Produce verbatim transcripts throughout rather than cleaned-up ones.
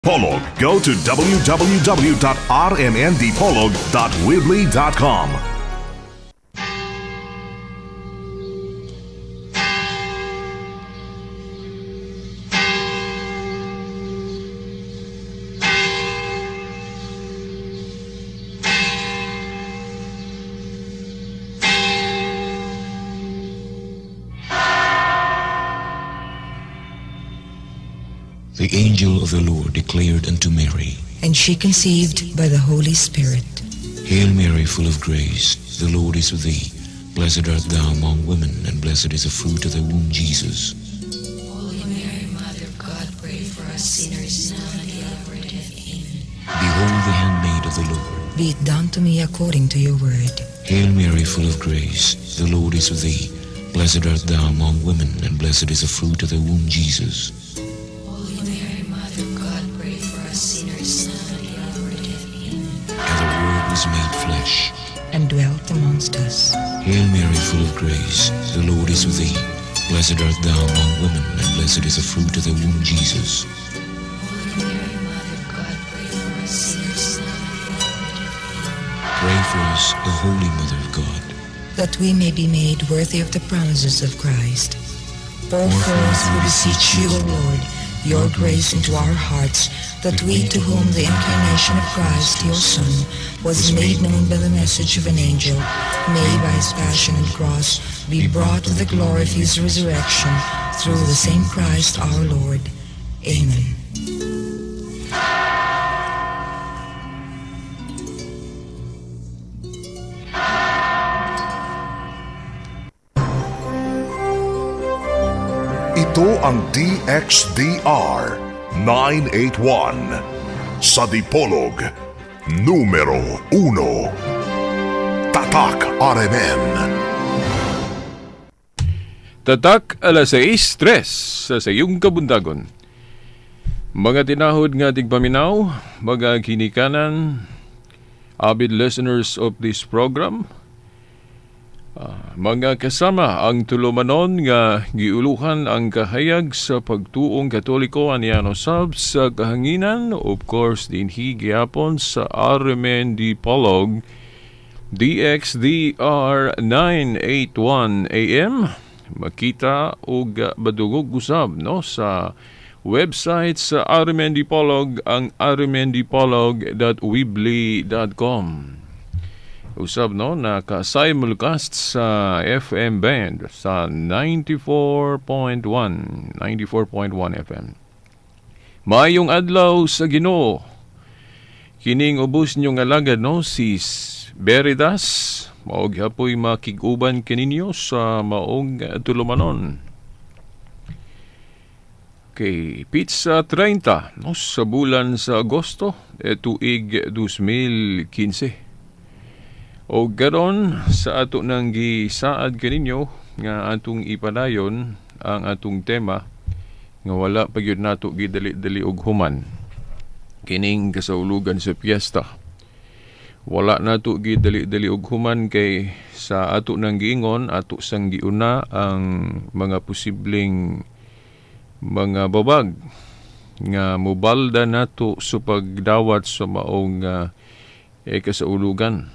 Polog. Go to w w w dot r m n d polog dot weebly dot com. The angel of the Lord declared unto Mary, and she conceived by the Holy Spirit. Hail Mary, full of grace, the Lord is with thee. Blessed art thou among women, and blessed is the fruit of thy womb, Jesus. Holy Mary, Mother of God, pray for us sinners, now and at the hour of death. Amen. Behold the handmaid of the Lord. Be it done to me according to your word. Hail Mary, full of grace, the Lord is with thee. Blessed art thou among women, and blessed is the fruit of thy womb, Jesus. Was made flesh and dwelt amongst us. Hail Mary, full of grace, the Lord is with thee. Blessed art thou among women, and blessed is the fruit of thy womb, Jesus. Holy Mary, Mother of God, pray for us sinners, now and at the hour of death. Pray for us, O Holy Mother of God, that we may be made worthy of the promises of Christ. Pour forth, we beseech you, O Lord, your grace into our hearts, that we, to whom the incarnation of Christ, your Son, was made known by the message of an angel, may by his passion and cross be brought to the glory of his resurrection, through the same Christ our Lord. Amen. Ito ang D X D R nine eighty-one sa Dipolog numero uno. Tatak R M N. Tatak alas sais tres sa sayong kabundagon. Mga tinahod nga tigpaminaw, mga kinikanan, avid listeners of this program, Uh, mga kasama ang tulumanon nga giuluhan ang kahayag sa pagtuong Katoliko aniano sab sa kahanginan, of course dinhi gyapon sa R M N D Polog D X D R nine eighty-one A M. Makita og badugog usab no sa website sa R M N D Polog ang r m n d polog dot weebly dot com. Usab no, naka-simulcast sa F M band sa ninety-four point one F M. Mayong adlaw sa Ginoo. Kining ubos nyong alagad no, si Veritas. Maog hapoy makiguban kaninyo sa maong tulumanon. Okay, pizza thirty no, sa bulan sa Agosto, e tuig twenty fifteen. O garon sa ato nang gisaad kaninyo nga atong ipadayon ang atong tema nga wala pa gyud nato gidali-dali og human kining kasaulugan sa piyesta. Wala nato gidali-dali og human kay sa ato nang giingon ato sang giuna ang mga posibleng mga babag nga mobalda nato sa pagdawat sa maong uh, e kasaulugan.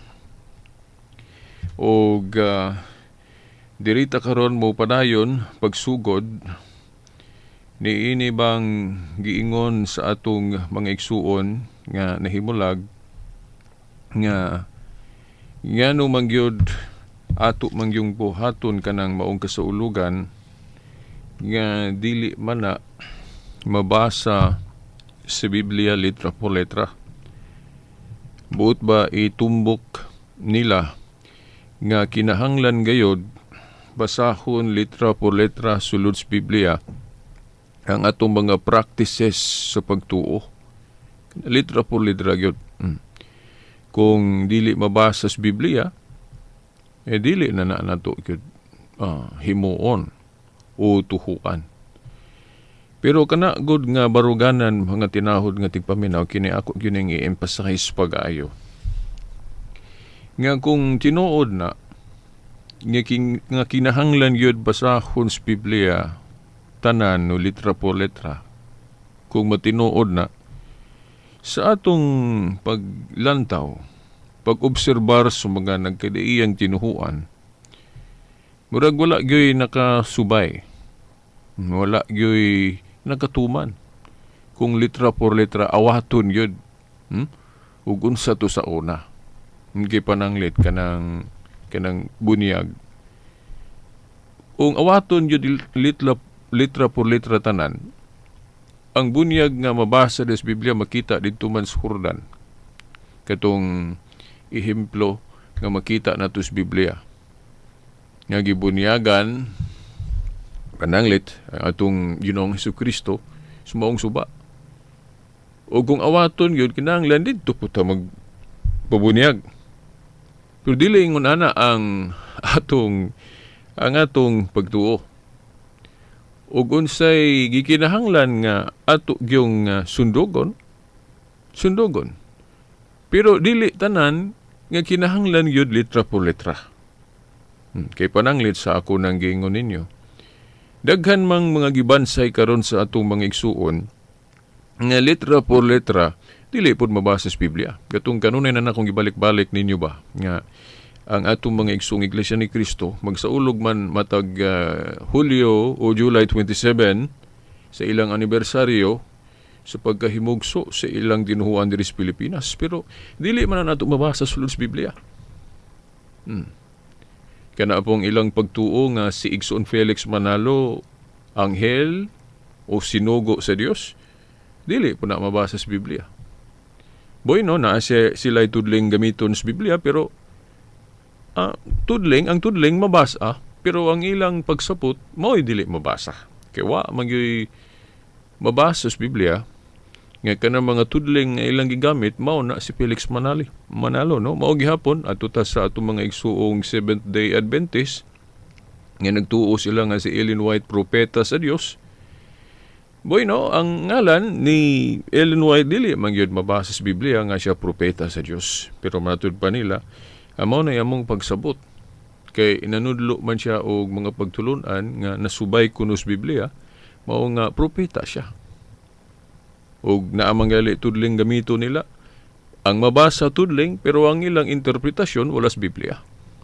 O uh, dirita karon mo padayon pagsugod niini bang giingon sa atong mga igsuon nga nahimulag nga ngano mangyod ato mangyong buhaton kanang maong kasaulugan nga dili man na mabasa sa Biblia letra por letra. Buot ba itumbok nila nga kinahanglan gayod basahon letra por letra sulod sa Biblia ang atong mga practices sa pagtuo. Letra por letra gyud. Hmm. Kung dili mabasa sa Biblia, eh dili na na nato gyud ah, himuon o tuhuan. Pero kana gud nga baruganan mga tinahod nga tigpaminaw kini ako gyud nga i-emphasize pag-ayo. Nga kung tinuod na nga, king, nga kinahanglan yun basahon sa Biblia tanan no litra po letra, kung matinuod na sa atong paglantaw, pag-obserbar sa mga nagkadaiyang tinuhuan, murag wala gyoy nakasubay, wala gyoy nakatuman. Kung litra por litra awaton yun, hmm? ug unsa to sa una. Hindi pananglit kanang kanang bunyag. Ung awaton yun litra, litra por litra tanan, ang bunyag nga mabasa des Biblia makita dito man sa Jordan. Katong ehemplo nga makita nato sa Biblia. Nga gibunyagan pananglit ang atong Ginoong Hesukristo sumaong suba. O kung awaton yun, kinahanglan dito po ta magpabunyag. Pero dili ingon ana ang atong ang atong pagtuo. Ug unsay gikinahanglan nga ato gyung uh, sundogon, sundogon. Pero dili tanan nga kinahanglan yun litra por litra. Hmm, kay pananglit sa ako nang giingon ninyo. Daghan mang mga gibansay karon sa atong mga igsuon nga litra por litra dili pud mabasa sa Biblia. Katong kanunay na akong gibalik-balik ninyo ba nga ang atong mga igsuong Iglesia ni Cristo magsaulog man matag uh, Hulyo o July twenty-seven sa ilang anibersaryo sa pagkahimugso sa ilang dinuhuan diri sa Pilipinas, pero dili man nato mabasa sulod sa Biblia. Hmm. Kana pong ilang pagtuo nga si Igsoon Felix Manalo anghel o sinugo sa Dios, dili po na mabasa sa Biblia. Boy no, na sila tudling gamiton sa Biblia, pero Uh, tudling, ang tudling mabasa, pero ang ilang pagsapot, mo'y dili mabasa. Kaya wa, magyoy mabasa sa Biblia, nga ka na mga tudling nga ilang gigamit, mao na si Felix Manali, Manalo, no? Mao gihapon, ato ta sa atong mga igsuong Seventh-day Adventist, nga nagtuo sila nga si Ellen White, propeta sa Dios. Boy, no, ang ngalan ni Ellen White, dili magyod mabasa sa Biblia, nga siya propeta sa Dios. Pero matud pa nila, amo na among pagsabot kay inanudlo man siya og mga pagtulunan nga nasubay kuno sa Biblia, mao nga propeta siya. Og naamang gali tudling gamito nila ang mabasa tudling, pero ang ilang interpretasyon wala sa Biblia.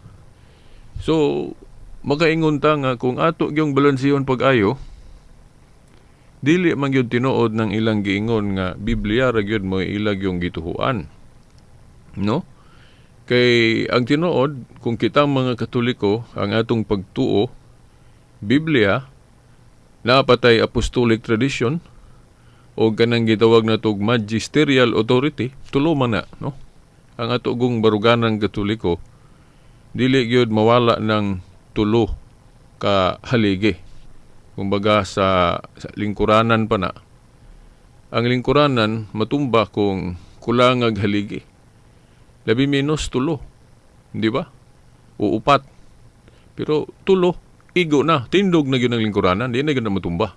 So makaingon ta nga kung ato gyung balansihon pag-ayo, dili man gyud tinuod ng ilang giingon nga Biblia ra gyud mo ilag yung gituhuan, no? Kay ang tinuod, kung kitang mga Katoliko, ang atong pagtuo, Biblia, napatay apostolic tradition, o ganang gitawag na itong magisterial authority, tulo man na, no? Ang atong baruganang Katoliko, dili gyud mawala ng tulo ka haligi. Kumbaga sa, sa lingkuranan pa na. Ang lingkuranan, matumba kung kulangag haligi. Labi minus tulo, di ba? O upat. Pero tulo, igo na, tindog na yun ang lingkuranan, di na yun na matumba.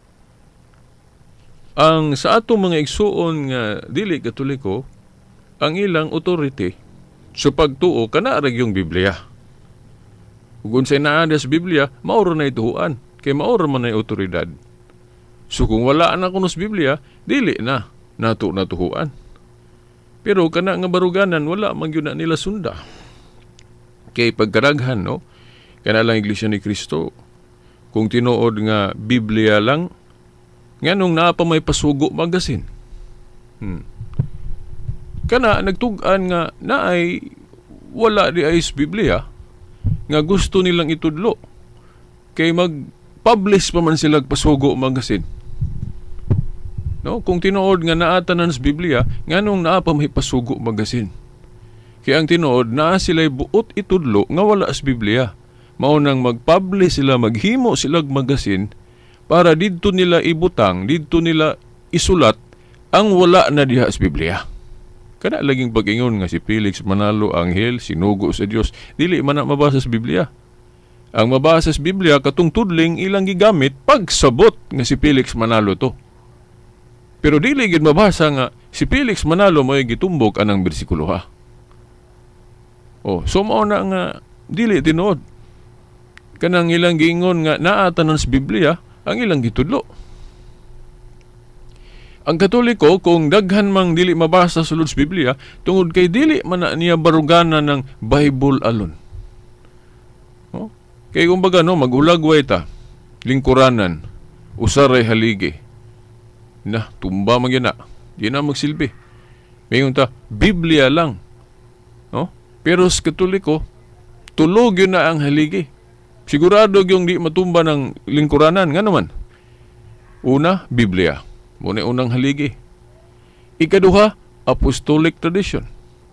Ang sa atong mga igsuon nga dili Katoliko, ang ilang authority sa pagtuo kana ra yung Biblia. Kung sa naada sa Biblia, mauro na ituhuan, kay mauro man na otoridad. So kung wala na kuno sa Biblia, dili na nato natuhuan. Pero kana nga baruganan, wala man yun na nila sunda. Kay pagkaraghan, no? Kana lang Iglesia ni Cristo, kung tinuod nga Biblia lang, nga nung naapa may pasugo magasin. Hmm. Kana nagtugan nga naay wala di ay sa Biblia, nga gusto nilang itudlo. Kay mag-publish pa man sila pasugo magasin. No, kung tinuod nga naatanan sa Biblia, nganong naa pa may pasugo magasin. Kaya ang tinuod, naa sila'y buot itudlo nga wala sa Biblia. Maunang mag-publish sila, maghimo sila magasin para didto nila ibutang, didto nila isulat ang wala na diha sa Biblia. Kana laging pag-ingon nga si Felix Manalo anghel, sinugo sa Dios, dili man na mabasa sa Biblia. Ang mabasa sa Biblia katong tudling ilang gigamit pagsabot nga si Felix Manalo to. Pero dili gid mabasa nga si Felix Manalo mo'y gitumbok anang bersikulo ha. Oh, so mao na nga dili tinuod. Kanang ilang giingon nga naa tanan sa Biblia ang ilang gitudlo. Ang Katoliko, kung daghan mang dili mabasa sulod sa Biblia, tungod kay dili man na niya barugana ng Bible alone. Oh? Kaya kumbaga, no, magulagway ta, lingkuranan, usaray haligi, na, tumba man yun na, di na magsilbi. Mayon ta, Biblia lang. No? Pero sa Katoliko, tulog yun na ang haligi. Sigurado yung di matumba ng lingkuranan. Nga naman, una, Biblia. Muna unang haligi. Ikaduha, apostolic tradition.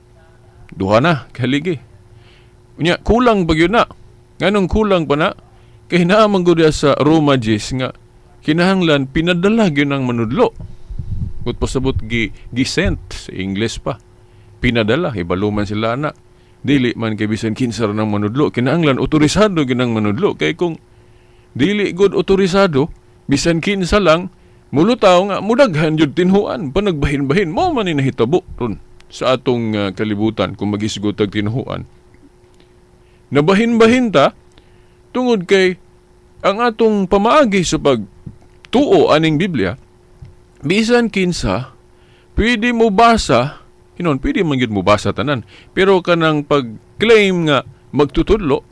Duha na, haligi. Unya, kulang ba yun na? Nganong kulang pa na? Kaya naamang ko sa Roma Jis nga, kinahanglan, pinadala yun ang manudlo. Kut pasabot gi, gisent sa English pa. Pinadala, ibaluman sila na. Dili man kay bisan kinsar ng manudlo. Kinahanglan, otorisado ginang manudlo. Kaya kung dili good otorisado, bisan kinsa lang, mulutaw nga, mudaghan yun tinhuan, panagbahin-bahin, mo man inahitabo ron sa atong uh, kalibutan kung magisgot ang tinhuan. Nabahin-bahin ta, tungod kay ang atong pamaagi sa pagtuo aning Biblia, bisan kinsa, pwede mo basa, hinon, pwede man yun mo basa tanan, pero kanang pag-claim nga magtutudlo,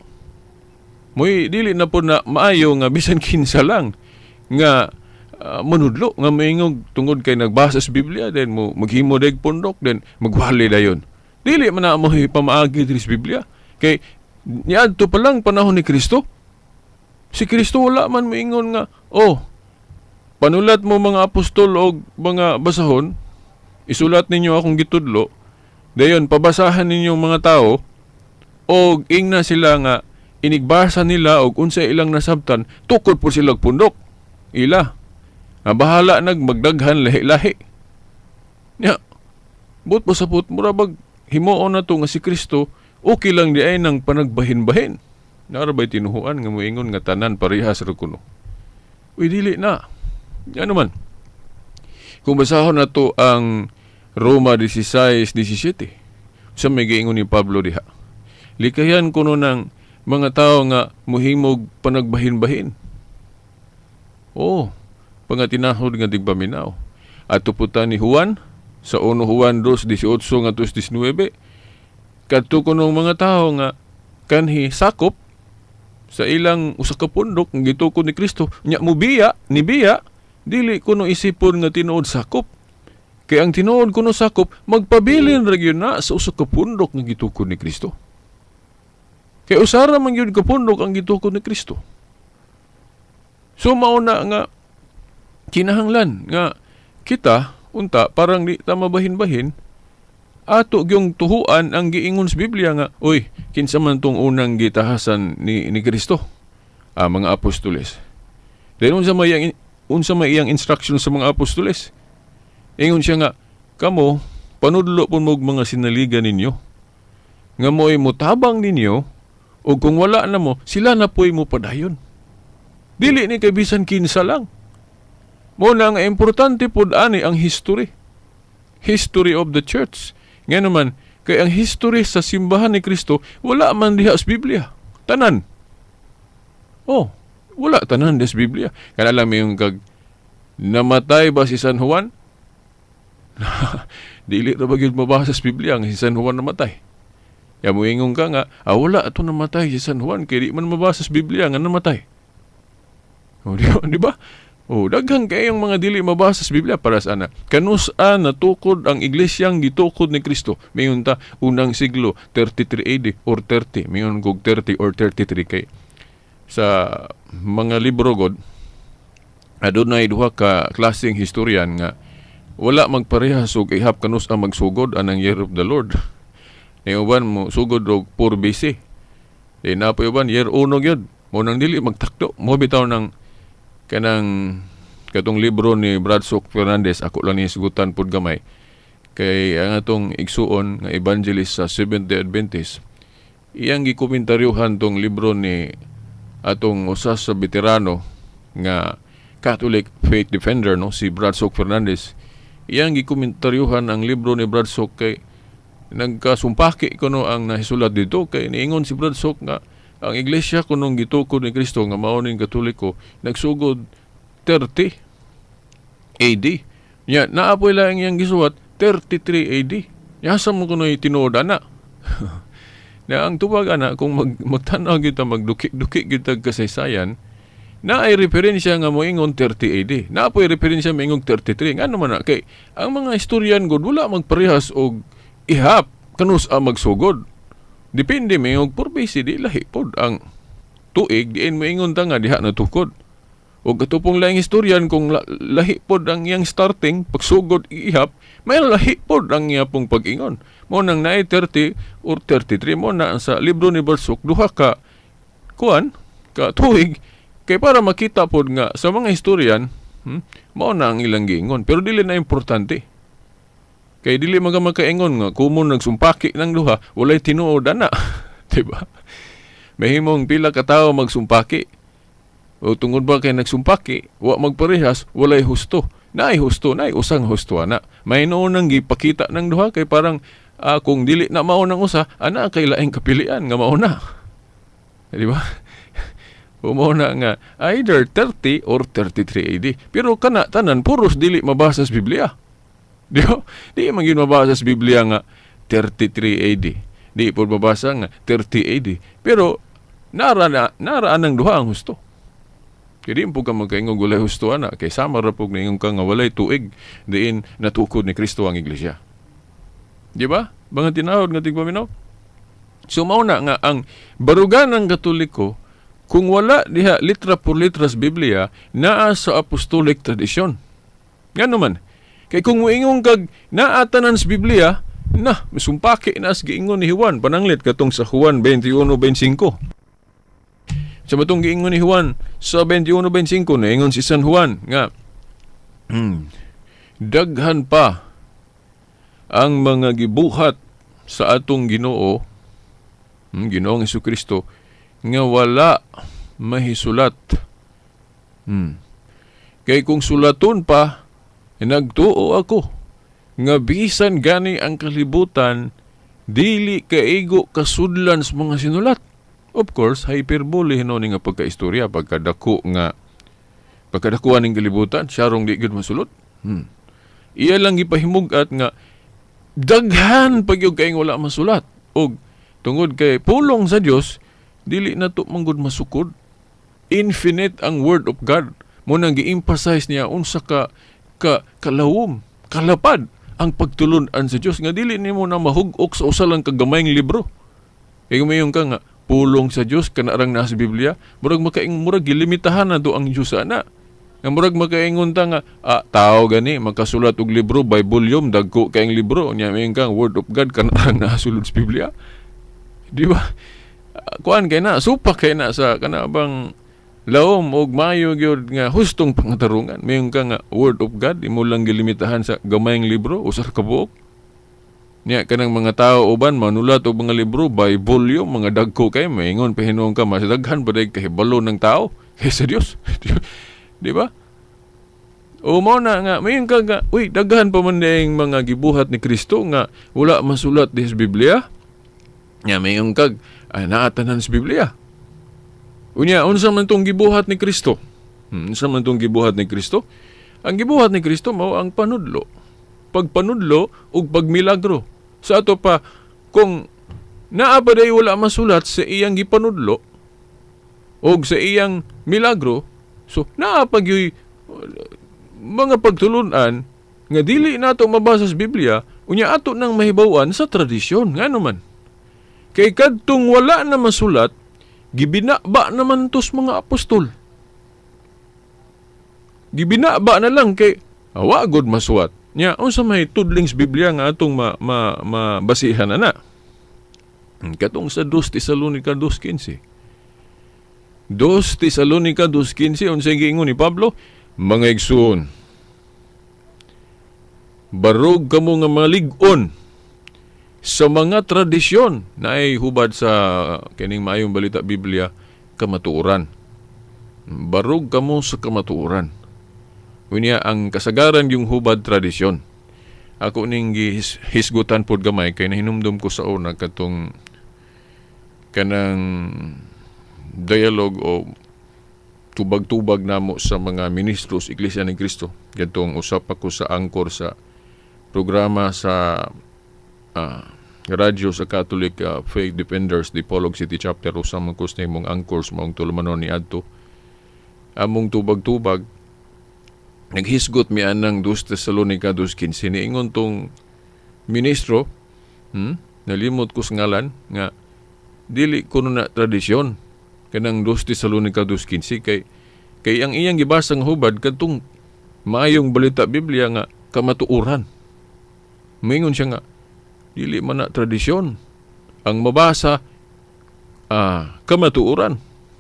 mo'y dili na po na maayo nga bisan kinsa lang, nga Uh, manudlo nga maingog tungod kay nagbasa sa Biblia then mo maghimo deg pundok then magwali dayon. Dili man na mo pamaagi diri sa Biblia kay niadto pa lang panahon ni Kristo. Si Kristo wala man moingon nga, oh, panulat mo mga apostol o mga basahon, isulat ninyo akong gitudlo, dayon pabasahan ninyo mga tao og ingna sila nga inigbasa nila og unsa ilang nasabtan, tukod po sila pundok. Ila nga bahala nag magdaghan lahi-lahi. Ya, but po sa put murabag himuon na to nga si Kristo, okay lang di ay nang panagbahin-bahin. Narabay tinuhuan nga moingon nga tanan parehas ra kuno. Uy, dili na. Yan naman. Kung basahon na to ang Roma sixteen seventeen, sa may giingon ni Pablo diha. Likayan kuno ng mga tao nga muhimog panagbahin-bahin. Oh, pangatinahod nga tigpaminaw. At tuputan ni Juan sa uno Juan two eighteen nga nineteen, kadto kunong mga tao nga kanhi sakop sa ilang usa ka pundok nga gitukod ni Kristo, nya mubiya ni biya dili kuno isipon nga tinuod sakop. Kay ang tinuod kuno sakop magpabilin ra gyud na sa usa ka pundok nga gitukod ni Kristo. Kay usara man gyud ka pundok ang gitukod ni Kristo. So mauna nga kinahanglan nga kita unta parang di ta mabahin-bahin ato gyung tuhuan ang giingon sa Biblia nga, oy, kinsa man tong unang gitahasan ni ni Kristo, ah, mga apostoles. Dahil unsa may iyang, unsa may iyang instruction sa mga apostoles, ingon siya nga, kamo panudlo pun mo mga sinaligan ninyo nga mo'y mutabang ninyo o kung wala na mo sila na po'y mo padayon. Dili ni kay bisan kinsa lang. Mo na nga importante pod ani ang history. History of the church. Nga naman, kay ang history sa simbahan ni Kristo, wala man diha sa Biblia. Tanan. Oh, wala tanan diha sa Biblia. Kaya alam mo yung kag, namatay ba si San Juan? Dili ra ba gyud mabasa sa Biblia nga si San Juan namatay. Ya mo ingong ka nga, ah, wala ato namatay si San Juan, kaya di man mabasa sa Biblia nga namatay. Oh, di, di ba? Oh, daghang kayong mga dili mabasa sa Biblia para sa ana. Kanus-a natukod ang iglesyang gitukod ni Kristo. Mayon ta unang siglo thirty-three A D or thirty, mayon gog thirty or thirty-three kay sa mga libro god adunay duha ka klaseng historian nga wala magparehas og ihap kanus-a magsugod anang year of the Lord. Niuban mo sugod og four B C. Di na pa uban year one gyud. Mo nang dili magtakdo, mo bitaw ng kanang katong libro ni Bradshaw Fernandez, ako lang ni sugutan pud gamay kay ang atong igsuon nga evangelist sa Seventh-day Adventist, iyang gikomentaryohan tong libro ni atong usa sa veterano nga Catholic faith defender, no, si Bradshaw Fernandez. Iyang gikomentaryohan ang libro ni Bradshaw kay nagkasumpaki kuno ang nahisulat dito kay niingon si Bradshaw nga ang iglesia kunong gitukod ni Kristo nga mao ning Katoliko nagsugod thirty A D Nya, naapoy lang iyang gisuwat, thirty-three A D. Yasa mo kuno'y tinuod, ana. Na ang tubag, ana, kung mag, magtanaw kita, magduki-duki kita kasaysayan, na ay referensya nga moingon thirty A D. Na apoy referensya moingon thirty-three. Nga naman na, kay ang mga historian god wala magparehas og ihap kanus ang magsugod. Depende moingog purpose di lahi pod ang tuig diin moingon ta nga diha natukod. O katupong lang historian kung la, lahi pod ang iyang starting pagsugod ihap, may lahi pod ang iya pong pag-ingon. Mo nang naay thirty or thirty-three mo na sa libro ni Barsuk duha ka kuan ka tuig kay para makita pod nga sa mga historian hmm, mao na ang ilang giingon pero dili na importante. Kay dili maga makaingon nga kumo nagsumpaki ng duha walay tinuod ana. Diba? Mahimong pila ka tawo magsumpaki. O tungod ba kay nagsumpaki, wa magparehas, walay husto. Naay husto, naay usang husto ana. May noon nang gipakita ng duha kay parang uh, kung dili na mao nang usa, ana kay laing kapilian nga mao na. Di ba? Umuna nga either thirty or thirty-three A D. Pero kana tanan puros dili mabasa sa Biblia. Di ba? Di man gyud mabasa sa Biblia nga thirty-three A D. Di po mabasa nga thirty A D. Pero nara na nara anang duha ang husto. Kaya di po ka magkaingog walay husto ana kay sama ra pug niingon ka nga walay tuig diin natukod ni Kristo ang iglesia. Di ba? Mga tinawod nga tigpaminaw. So mao na nga ang barugan ng Katoliko kung wala diha litra por litra sa Biblia naa sa apostolic tradisyon. Nga naman. Kay kung moingon kag naa tanan sa Biblia, na misumpaki na as giingon ni Juan pananglit katong sa Juan twenty-one twenty-five. Sa matong giingon ni Juan sa twenty-one twenty-five na ingon si San Juan nga hmm, daghan pa ang mga gibuhat sa atong Ginoo, hmm, Ginoong Hesukristo nga wala mahisulat. Hmm. Kay kung sulaton pa, nagtuo ako nga bisan gani ang kalibutan dili kaigo kasudlan sa mga sinulat. Of course, hyperbole hino ni nga pagkaistorya pagkadako nga pagkadakuan ning kalibutan syarong di gyud masulot. Hmm. Iya lang gipahimugat nga daghan pagyud kay wala masulat og tungod kay pulong sa Dios dili nato manggod masukod. Infinite ang word of God. Mo nang gi-emphasize niya unsa ka ka kalawom, kalapad ang pagtulon-an sa Dios nga dili nimo na mahug-ok sa usa lang ka gamayng libro. Kay gumayon ka nga pulong sa Dios kanarang nasa Biblia, murag makaing murag gilimitahan na do ang Dios ana. Nga murag makaingon ta nga ah, tao gani makasulat og libro by volume dagko kaayong libro nya mayon kang word of God kanarang nasulod sa Biblia. Di ba? Kuan kay na supak kay na sa kana bang lawom og maayo gyud nga hustong pangatarungan. Mayon ka nga word of God imo lang gilimitahan sa gamayng libro usar ka buok. Nya kanang mga tao uban manulat og mga libro by volume mga dagko kay maingon pahinuon ka mas daghan paday kahibalo ng tao kaysa Dios. Di ba? O mo na nga mayon ka nga uy daghan pa man dayang mga gibuhat ni Kristo nga wala masulat di sa Biblia. Nya mayon kag ay naatanan sa Biblia. Unya, unsa man tong gibuhat ni Kristo? Hmm, unsa man tong gibuhat ni Kristo? Ang gibuhat ni Kristo mao ang panudlo. Pagpanudlo ug pagmilagro. Sa ato pa kung naa pa day wala masulat sa iyang gipanudlo ug sa iyang milagro, so naa pa gyud mga pagtulunan nga dili nato mabasa sa Biblia, unya ato nang mahibaw-an sa tradisyon ngano man. Kay kadtong wala na masulat gibinaba naman tos mga apostol. Gibinaba na lang kay awa god masuwat. Nya unsa may tudling sa Biblia nga atong ma, ma, mabasihan ana. Katong sa Dos Tesalonica two fifteen. Dos Tesalonica two fifteen unsay giingon ni Pablo, mga igsoon. Barog kamo nga mga lig-on sa mga tradisyon na ay hubad sa kining maayong balita Biblia kamatuoran. Barog kamo sa kamatuoran. Unya ang kasagaran yung hubad tradisyon. Ako ning hisgutan pod gamay kay nahinumdum ko sa una katong kanang dialogue o tubag-tubag namo sa mga ministros Iglesia ni Cristo. Gantong usap ako sa angkor sa programa sa uh, radyo sa Catholic uh, Faith Defenders Dipolog City Chapter o sa mga kus na mong angkors maong tulumanon ni Adto. Among tubag-tubag naghisgot mi anang dos Tesalonica two fifteen niingon tong ministro, hmm, nalimot ko sa ngalan nga dili kuno na tradisyon kanang dos Tesalonica two fifteen kay kay ang iyang gibasang hubad kadtong maayong balita Biblia nga kamatuoran. Mingon siya nga dili man na tradisyon ang mabasa ah kamatuoran.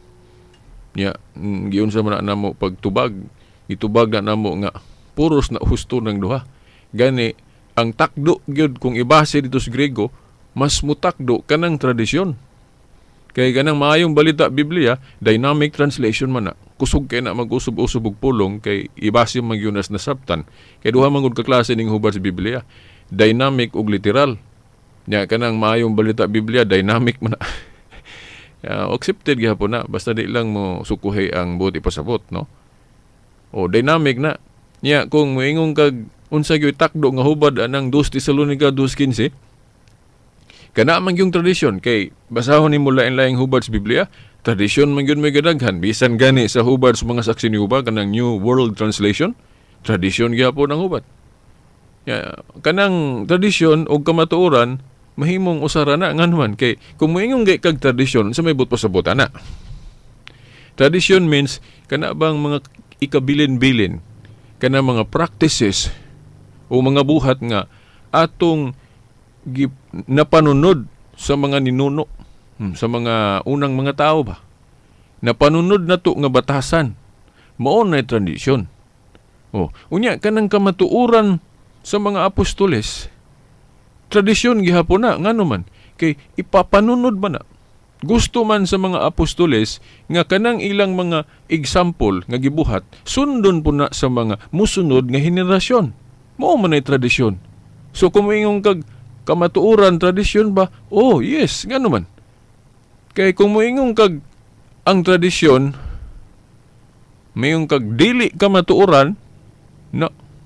Ya, giyon sa man namo pagtubag, itubag na namo nga puros na husto ng duha. Gani ang takdo gyud kung ibase dito sa Grego, mas mutakdo kanang tradisyon. Kay ganang maayong balita Biblia, dynamic translation man na. Kusog kay na mag-usub-usub og pulong kay ibase man gyud nas nasabtan. Kay duha man gud ka klase ning hubad sa Biblia, dynamic ug literal. Nya kanang maayong balita Biblia, dynamic man na. uh, accepted gyapon na basta di lang mo sukuhay ang buti pasabot, no? O dynamic na. Nya kung moingon kag unsa gyud takdo nga hubad anang dos Tesalonica two fifteen, kana man yung tradisyon kay basahon nimo lain-laing hubad sa Biblia, tradisyon man gyud may gadaghan bisan gani sa hubad sa mga saksi ni Jehova kanang New World Translation, tradisyon gyapon ang hubad. Ya, kanang tradisyon o kamatuoran mahimong usara na nganuman kay kung moingon gay kag tradisyon sa may but pasabot ana. Tradition means kana bang mga ikabilin-bilin, kana mga practices o mga buhat nga atong napanunod sa mga ninuno, hmm, sa mga unang mga tao ba. Napanunod na to nga batasan. Mao na tradisyon. Oh, unya kanang kamatuoran sa mga apostoles, tradisyon gihapon na ngano man kay ipapanunod man na. Gusto man sa mga apostoles nga kanang ilang mga example nga gibuhat sundon po na sa mga musunod nga henerasyon. Mao man ay tradisyon. So kung moingon kag kamatuoran tradisyon ba? Oh, yes, ngano man. Kay kung moingon kag ang tradisyon mayong kag dili kamatuoran na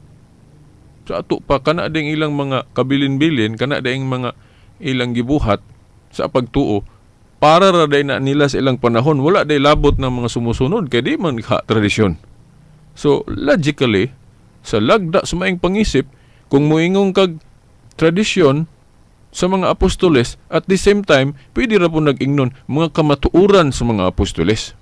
sa ato pa kana ding ilang mga kabilin-bilin, kana ding mga ilang gibuhat sa pagtuo para ra day na nila sa ilang panahon wala day labot ng mga sumusunod kay di man ka tradisyon. So logically sa lagda sa maing pangisip kung moingon kag tradisyon sa mga apostoles at the same time pwede ra po nag-ingnon mga kamatuoran sa mga apostoles.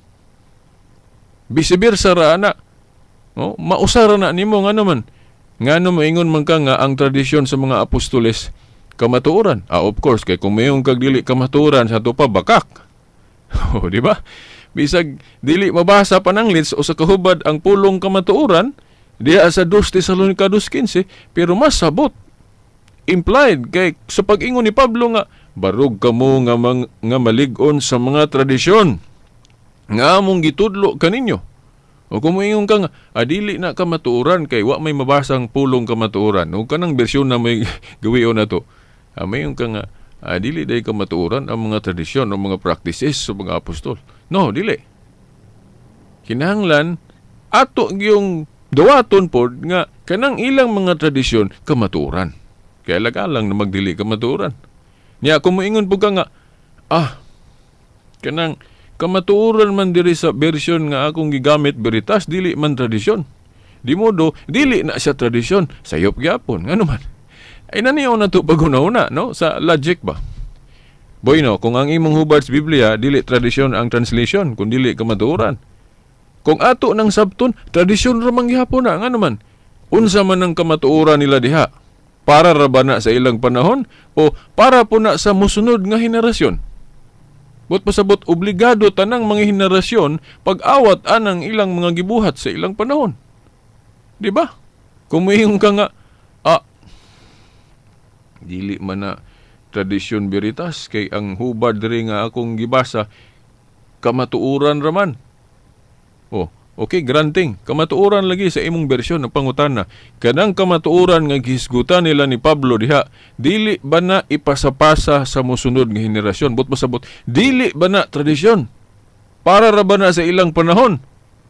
Bisibir sa ra na no, mausara na nimo nga naman ngano moingon man ka nga ang tradisyon sa mga apostoles kamatuoran. Ah, of course, kay kung mayong kag dili kamatuoran sa to pa bakak. O, di ba? Bisag dili mabasa pa ng lits o sa kahubad ang pulong kamatuoran diya sa dos Tesalonica two fifteen, pero mas sabot. Implied kay sa pag-ingon ni Pablo nga barog kamo nga mang, nga malig-on sa mga tradisyon nga among gitudlo kaninyo. O kung moingon ka nga adili na kamatuoran kay wa may mabasang pulong kamatuoran. O kanang bersyon na may gawion na to. Ah, mayon ka nga, ah, dili day ka matuoran ang mga tradisyon o mga practices sa mga apostol. No, dili. Kinahanglan, ato yung dawaton po nga kanang ilang mga tradisyon kamatuoran. Kaya lagalang na magdili kamatuoran. Niya, kung moingon po ka nga, ah, kanang kamatuoran man diri sa bersyon nga akong gigamit veritas, dili man tradisyon. Di modo, dili na siya tradisyon. Sayop gyapon, ngano man. Ay naniyaw na ito pag-una-una, no? Sa logic ba? Boy, no, kung ang imong hubad sa Biblia, dili tradisyon ang translation, kung dili kamatuoran. Kung ato ng sabton, tradisyon ramang gihapon na, nga naman. Unsa man ang kamatuoran nila diha? Para ra ba na sa ilang panahon? O para po na sa musunod nga henerasyon? But pasabot, obligado tanang mga henerasyon pag-awat anang ilang mga gibuhat sa ilang panahon. Di ba? Kung mayroon ka nga, ah, dili man na tradisyon veritas kay ang hubad diri nga akong gibasa kamatuoran raman. Oh, okay, granting kamatuoran lagi sa imong bersyon ng pangutana. Kanang kamatuoran nga gihisgutan nila ni Pablo diha, dili ba na ipasapasa sa mosunod nga henerasyon? But masabot, dili ba na tradisyon? Para ra ba na sa ilang panahon?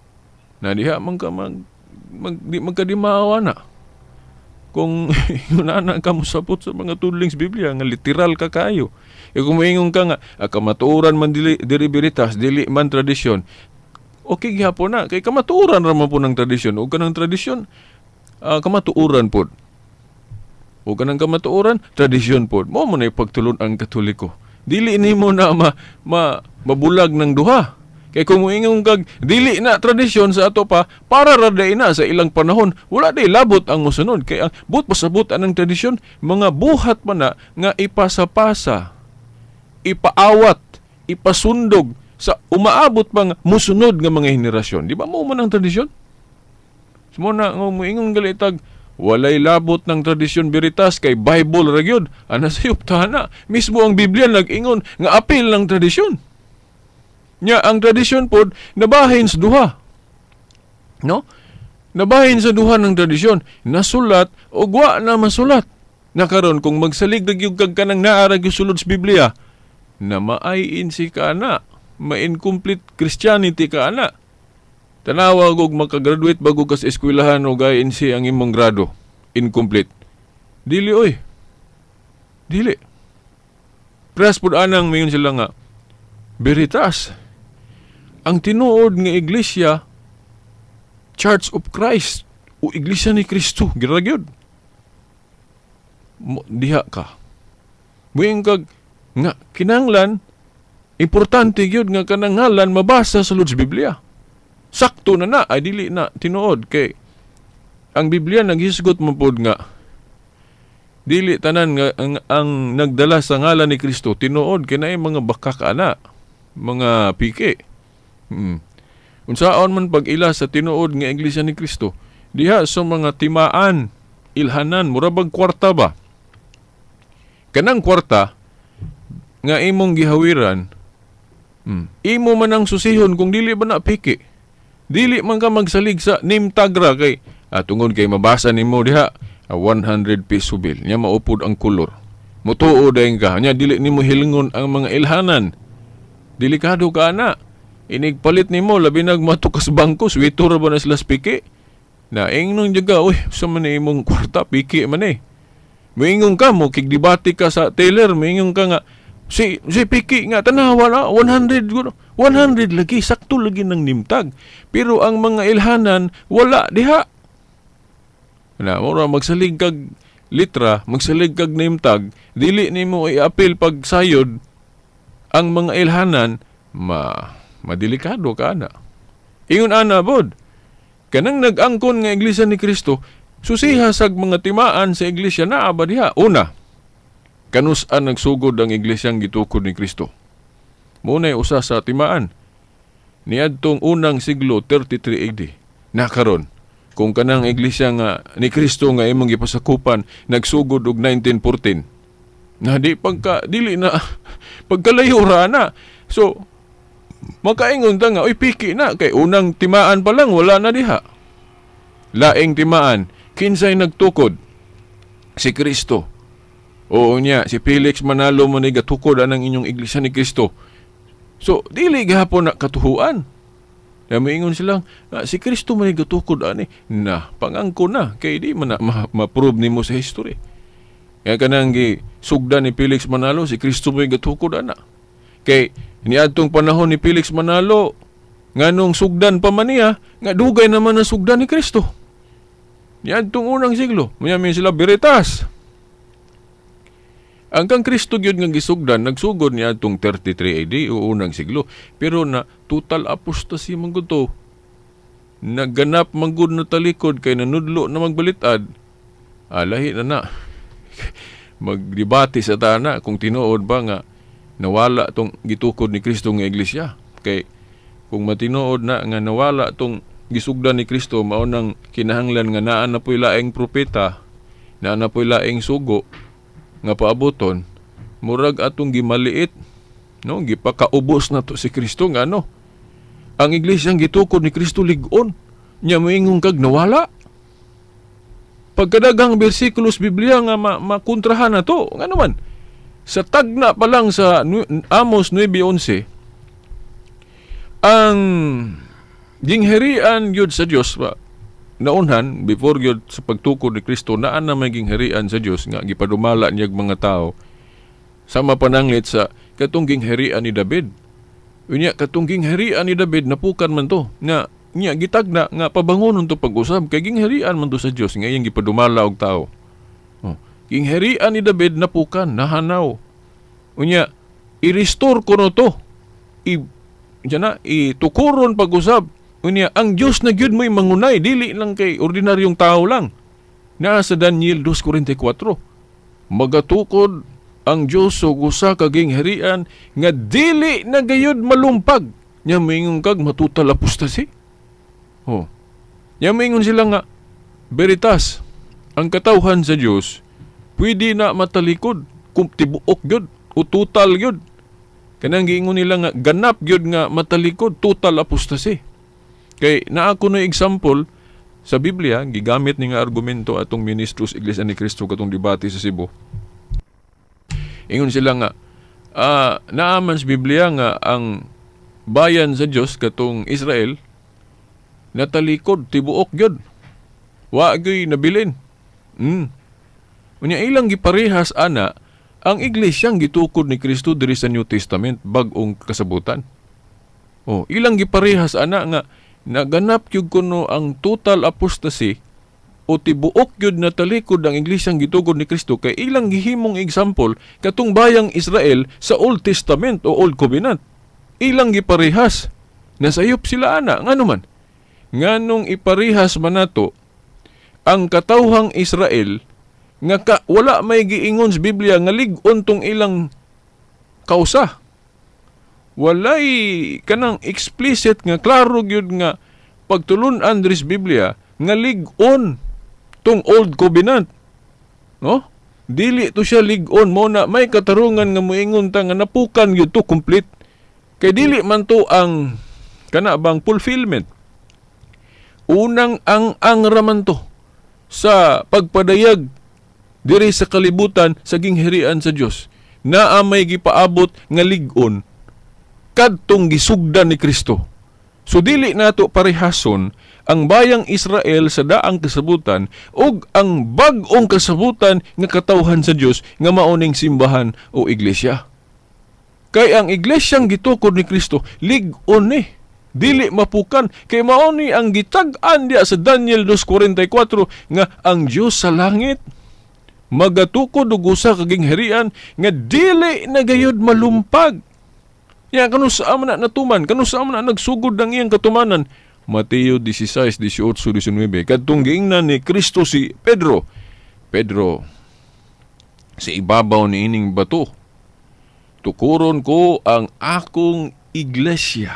Na diha man ka mag, mag di magkadimawa na. Kung inuna ka mo sapot sa mga tudling sa Biblia nga literal ka kayo. E kung moingon ka nga ah, kamatuoran man dili diri veritas, dili man tradisyon. Okay gyapon na kay kamatuoran ra man po ng tradisyon o kanang tradisyon uh, kamatuoran pod. O kanang kamatuoran tradisyon pod. Mao man ay pagtulon ang Katoliko. Dili nimo na ma, ma mabulag ng duha. Kay kung moingon kag dili na tradisyon sa ato pa para ra day na sa ilang panahon wala day labot ang mosunod kay ang but pasabot anang tradisyon mga buhat man na nga ipasapasa, ipaawat, ipasundog sa umaabot pang musunod nga mga henerasyon. Di ba mo man ang tradisyon? Sumo na nga moingon galitag walay labot ng tradisyon veritas kay Bible ra gyud. Ana sayop tana. Mismo ang Biblia nag-ingon nga apil ng tradisyon. Nya ang tradisyon pod nabahin sa duha. No? Nabahin sa duha ng tradisyon, nasulat o wa na masulat. Nakaron kung magsalig ra gyud kag kanang naara gyud sulod sa Biblia, na maayin si ka na, ma-incomplete Christianity ka na. Tanawa og makagraduate bago ka sa eskwelahan o gayon si ang imong grado. Incomplete. Dili oy. Dili. Pras pud anang mayon sila nga veritas. Ang tinuod nga iglesia Church of Christ o iglesia ni Kristo gira gyud. Diha ka. Muing kag nga kinanglan importante gyud nga kanang ngalan mabasa sa sulod sa Biblia. Sakto na na, ay dili na tinuod kay ang Biblia naghisgot mo pod nga dili tanan nga ang, ang nagdala sa ngalan ni Kristo tinuod kay naay mga bakak ana, mga piki. Hmm. Unsaon man pag-ila sa tinuod nga iglesia ni Kristo, diha sa mga timaan, ilhanan, murabag kwarta ba? Kanang kwarta nga imong gihawiran, hmm, imo man ang susihon kung dili ba na piki. Dili man ka magsalig sa name tag ra kay ah, tungod kay mabasa nimo diha ah, one hundred peso bill. Nya maupod ang kulor. Mutuo dayon ka. Nya dili nimo hilingon ang mga ilhanan. Delikado ka na. Inigpalit nimo labi nagmatukas bangko, switor ba na sila piki? Na ingnon jaga, uy, sa man imong kwarta piki man eh. Moingon ka mo kigdebate ka sa Taylor, moingon ka nga Si, si Piki nga, tanawa na, one hundred, one hundred lagi, sakto lagi ng nimtag. Pero ang mga ilhanan, wala, diha. Na, mura, magsalig kag litra, magsalig kag nimtag, dili ni mo i-apil pag sayod, ang mga ilhanan, ma, madelikado ka na. Ingon ana, bod, kanang nag-angkon nga iglesia ni Kristo, susiha sag mga timaan sa iglesia na aba diha. Una, kanus-an nagsugod ang iglesyang gitukod ni Kristo. Muna'y usa sa timaan. Niadtong unang siglo thirty-three A D. Nakaron, kung kanang iglesia nga ni Kristo nga imong gipasakupan nagsugod og nineteen fourteen. Na di pagka dili na pagkalayo ra na. So makaingon ta nga oy piki na kay unang timaan pa lang wala na diha. Laing timaan kinsay nagtukod? Si Kristo. Oo niya, si Felix Manalo man ay gatukod anang inyong iglesia ni Kristo. So, dili gahapon na katuhuan. Kaya maingon silang, ah, si Kristo man ay gatukod ani. Na, pangangko na, kay di man na ma-prove ma- ni mo sa history. Kaya kanang sugda ni Felix Manalo, si Kristo man ay gatukod ana. Kay, niadtong panahon ni Felix Manalo, nganong sugdan pa man niya, nga dugay naman ang sugdan ni Kristo. Niadtong unang siglo, mayamin sila veritas. Ang kang Kristo gyud nga gisugdan nagsugod niya atong thirty-three A D o unang siglo, pero na total apostasy man gud to. Nagganap man gud na talikod kay nanudlo na magbalitad. Alahi na na. Magdebate sa tana kung tinuod ba nga nawala tong gitukod ni Kristo nga iglesia. Kay kung matinuod na nga nawala tong gisugdan ni Kristo, mao nang kinahanglan nga naa na poy laing propeta, naa na poy laing sugo nga paaboton, murag atong gimaliit, no, gipakaubos na to si Kristo nga no. Ang iglesyang gitukod ni Kristo lig-on, nya moingon kag nawala. Pagkadagang bersikulos Biblia nga ma- makontrahan na to, nga naman. Sa tagna pa lang sa Amos nine eleven, ang gingherian yun sa Dios ba? Naunhan, before yun sa pagtukod ni Kristo, naan na may gingherian sa Dios nga gipadumala niyag mga tao. Sama pananglit sa katong gingherian ni David. Unya katong gingherian ni David napukan man to nga nya gitagna nga pabangonon to pag-usab kay gingherian man to sa Dios nga iyang gipadumala og tao. Oh, gingherian ni David napukan, nahanaw. Unya i-restore ko no to. I diyan itukuron pag-usab. Unya ang Dios na gyud mo'y mangunay, dili lang kay ordinaryong tao lang. Naa sa Daniel two forty-four. Magatukod ang Dios og usa ka gingharian nga dili na gayud malumpag. Nya moingon kag matutal apostasy. Oh. Nya moingon sila nga veritas, ang katawhan sa Dios pwede na matalikod kung tibuok gyud o total gyud. Kanang giingon nila nga ganap gyud nga matalikod, total apostasy. Kay naa ko na example sa Biblia, gigamit ni nga argumento atong ministros Iglesia ni Cristo katong debate sa Cebu. Ingon sila nga, uh, naaman sa Biblia nga ang bayan sa Dios katong Israel natalikod, tibuok gyud. Wa gyud nabilin. Mm. Unya ilang giparehas ana ang iglesyang gitukod ni Kristo diri sa New Testament bag-ong kasabutan. Oh, ilang giparehas ana nga naganap gyud kuno ang total apostasy o tibuok gyud na talikod ang iglesyang gitugod ni Kristo kay ilang gihimong example katong bayang Israel sa Old Testament o Old Covenant. Ilang giparehas nasayop sila ana ngano man. Nganong iparehas man nato ang katawhang Israel nga ka, wala may giingon sa Biblia nga lig-on tong ilang kausa. Walay kanang explicit nga klaro gyud nga pagtulun-an diri sa Biblia nga lig-on tong Old Covenant. No? Dili to siya lig-on mo na may katarungan nga moingon ta nga napukan gyud to complete. Kay dili man to ang kana bang fulfillment. Unang ang ang raman to sa pagpadayag diri sa kalibutan sa gingharian sa Dios. Naa may gipaabot nga lig-on kadtong gisugdan ni Kristo. So dili nato parehason ang bayang Israel sa daang kasabutan ug ang bag-ong kasabutan nga katawhan sa Dios nga maoning simbahan o iglesia. Kay ang iglesyang gitukod ni Kristo lig-on ni, dili mapukan kay mao ni ang gitag-an diya sa Daniel two forty-four nga ang Dios sa langit magatukod og usa ka gingharian nga dili na gayud malumpag. Ya kanu sa man na natuman, kanu sa man na nagsugod ang iyang katumanan. Mateo sixteen, eighteen, nineteen. Kadtong giingnan ni Kristo si Pedro. Pedro, sa ibabaw ni ining bato, tukuron ko ang akong iglesia.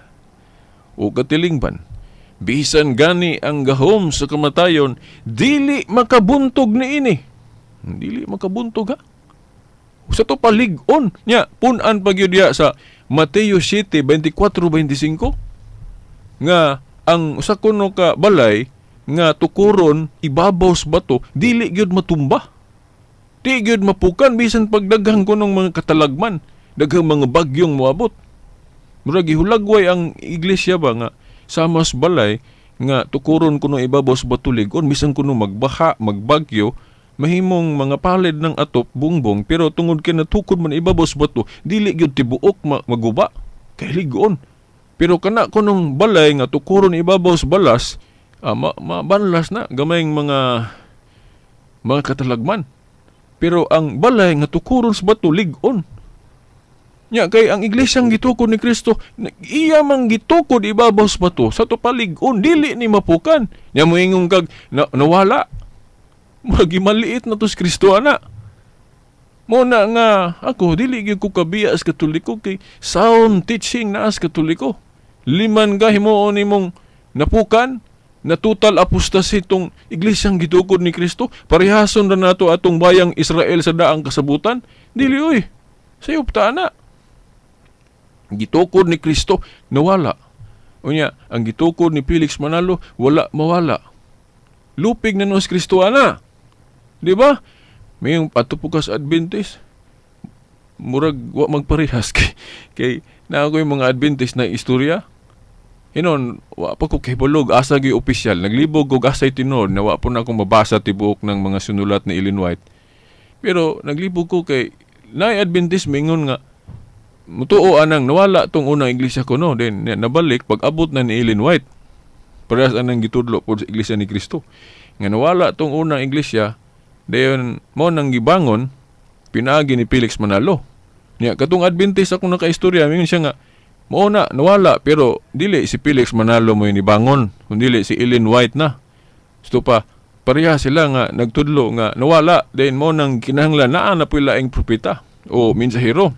O katilingban, bisan gani ang gahom sa kamatayon, dili makabuntog ni ini. Dili makabuntog ha. Sa to palig-on nya punan pagyud sa Mateo seven, twenty-four, twenty-five nga ang usa kuno ka balay nga tukuron ibabaw sa bato dili gyud matumba. Di gyud mapukan bisan pagdaghang kunong mga katalagman, daghang mga bagyong moabot. Murag gihulagway ang iglesia ba nga sa mas balay nga tukuron kuno ibabaw sa bato lig-on bisan kuno magbaha, magbagyo, mahimong mga palid ng atop bungbong pero tungod kay natukod man ibabaw sa bato dili gyud tibuok maguba kay lig-on. Pero kana kunong balay nga tukuron ibabaw sa balas, ah, ma- mabanlas na gamayng mga mga katalagman. Pero ang balay nga tukuron sa bato lig-on. Nya kay ang iglesyang gitukod ni Kristo iya mang gitukod ibabaw sa bato sa to palig-on dili ni mapukan. Nya moingon kag na, nawala. Magi maliit na to si Kristo ana. Mo na nga ako dili gyud ko kabiya as Katoliko kay sound teaching na as Katoliko. Liman ka himuon nimong napukan na total apostasy tong iglesyang gitukod ni Kristo. Parehason ra nato atong bayang Israel sa daang kasabutan. Dili oy. Sayop ta ana. Gitukod ni Kristo nawala. Unya ang gitukod ni Felix Manalo wala mawala. Lupig na no si Kristo ana. Di ba? May yung patupukas Adventist. Murag wa magparehas kay, kay na ako yung mga Adventist na istorya. Hinon, wa pa ko kahibulog, asa gi opisyal. Naglibog ko asay tinod, na wa po na akong mabasa tibuok ng mga sinulat ni Ellen White. Pero naglibog ko kay, naay Adventist, mingon nga, mutuo anang nawala tong unang iglesia ko, no? Then, nabalik, pag abot na ni Ellen White, parehas anang gitudlo po sa iglesia ni Kristo. Nga nawala tong unang iglesia, dayon mo nang gibangon, pinaagi ni Felix Manalo. Nya, katong Adventist akong nakaistorya, mingon siya nga, mo na, nawala, pero dili si Felix Manalo mo yung ibangon, kung dili si Ellen White na. Gusto pa, pareha sila nga, nagtudlo nga, nawala, then mo nang kinahanglan, naa na po laing propeta, o mensahero.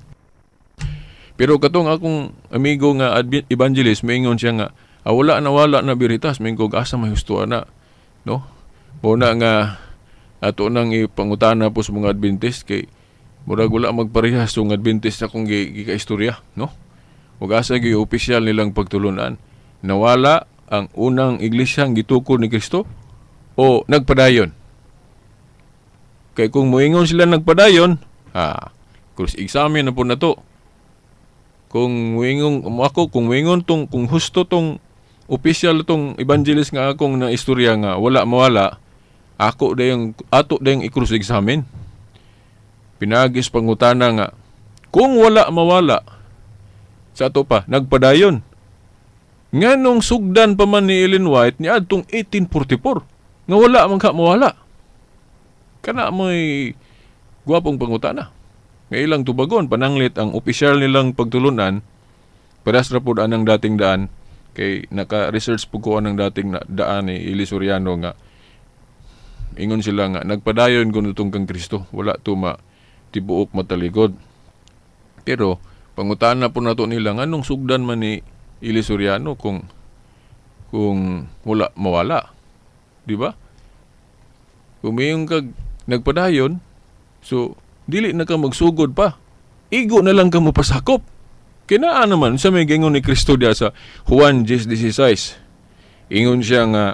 Pero katong akong amigo nga adv- evangelist, maingon siya nga, ah, wala nawala na biritas, may kong asa may husto na, no? Mo na nga, ato nang ipangutana po sa mga Adventist, kay murag wala magparehas yung Adventist na kung gika-istorya, no? Ug-asa gi opisyal nilang pagtulunan, nawala ang unang iglesyang gitukod ni Kristo o nagpadayon. Kay kung moingon sila nagpadayon, ah, cross examine na po na to. Kung moingon ako, kung moingon tong kung husto tong opisyal tong evangelist nga akong na istorya nga wala mawala, ako dayang ato dayang i-cross examine. Pinagis pangutana nga kung wala mawala, sa ato pa, nagpadayon. Nga nung sugdan pa man ni Ellen White, ni adtong eighteen forty-four, nga wala man ka mawala. Kana mo'y guwapong pangutana. Nga ilang tubagon, pananglit ang opisyal nilang pagtulunan, paras ra pud anang dating daan, kay naka-research po ko anang dating na, daan ni Eli Soriano nga, ingon sila nga, nagpadayon kuno tong kang Kristo, wala tuma, tibuok mataligod. Pero, pangutana po nato nila nga nung sugdan man ni Eli Soriano kung kung wala mawala, di ba? Kung mayong kag nagpadayon, so dili na ka magsugod pa, igo na lang ka mo pasakop. Kinaan naman sa may gingon ni Kristo dia sa Juan ten sixteen, ingon siya nga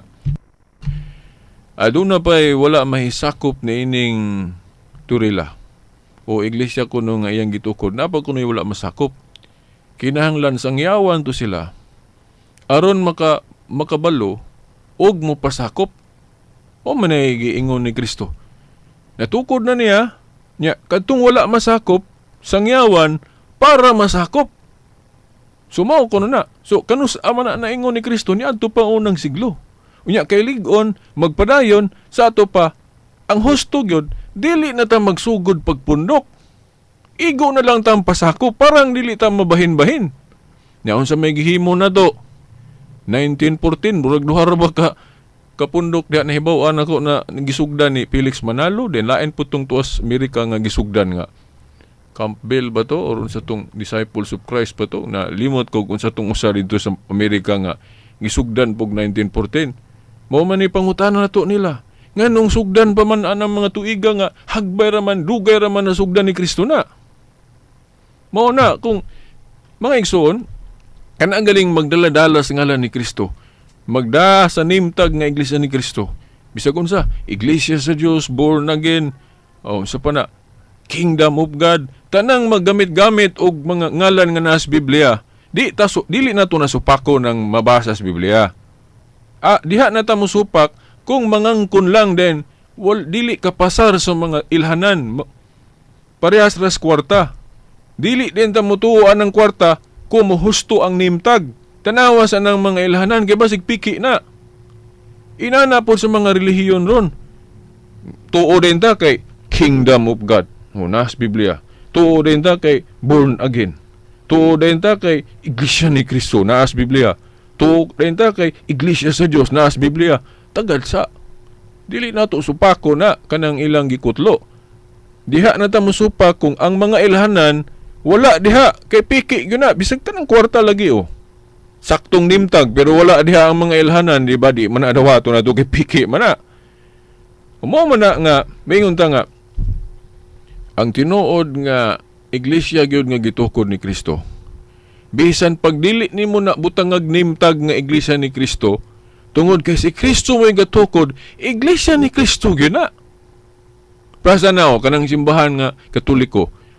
aduna pa'y wala mahisakop na ining turila o iglesia kuno nga iyang gitukod, napa kuno wala masakop. Kinahanglan sangyawan to sila aron maka makabalo og mo pasakop. O manay giingon ni Kristo, natukod na niya nya kadtong wala masakop, sangyawan para masakop. Sumaw kuno na. So kanus ama na naingon ni Kristo ni adto pa unang siglo. Unya kay lig-on magpadayon sa ato pa ang husto gyud, dili na ta magsugod pagpundok. Igo na lang ta pasakop, parang dili ta mabahin-bahin. Nya unsa may gihimo na to? nineteen fourteen burag duha ra ba ka kapundok diha nahibaw-an ako na gisugdan ni Felix Manalo, den lain putong tuwas Amerika nga gisugdan nga Campbell ba to or unsa tong Disciples of Christ pa to, na limot ko kung sa tong usa dito sa Amerika nga gisugdan pog nineteen fourteen. Mao man ni pangutana nato nila, nganong sugdan pa man anang mga tuiga nga hagbay ra man, dugay ra man na sugdan ni Kristo na. Mao na kung mga igsoon, kana galing magdala-dala sa ngalan ni Kristo, magda sa nimtag nga iglesia ni Kristo, bisag unsa, iglesia sa Dios, born again, o sa pa na, kingdom of God, tanang maggamit-gamit og mga ngalan nga nas Biblia. Di taso, dili na to nasupako ng mabasa sa Biblia. Ah, diha na ta mosupak kung mangangkon lang din, wal dili kapasar sa mga ilhanan. Parehas ras kwarta. Dili din ta mutuo ang kwarta kung husto ang nimtag. Tanawa sa ng mga ilhanan kay basig piki na. Inana po sa mga relihiyon ron. Tuo din ta kay kingdom of God. O nas Biblia. Tuo din ta kay born again. Tuo din ta kay iglesia ni Kristo, nas Biblia. Tuo din ta kay iglesia sa Dios, nas Biblia. Tagad sa dili nato supako na kanang ilang gikutlo. Diha na ta mosupak kung ang mga ilhanan wala diha kay piki gyud na bisag tanang kwarta lagi oh. Saktong nimtag pero wala diha ang mga ilhanan, di ba? Di man adawato na to kay piki man na. Mo man na nga mingon ta nga ang tinuod nga iglesia gyud nga gitukod ni Kristo. Bisan pagdili nimo na butangag nimtag nga iglesia ni Kristo, tungod kay si Kristo may gatukod, iglesia ni Kristo gyud na. Prasa na o kanang simbahan nga Katoliko,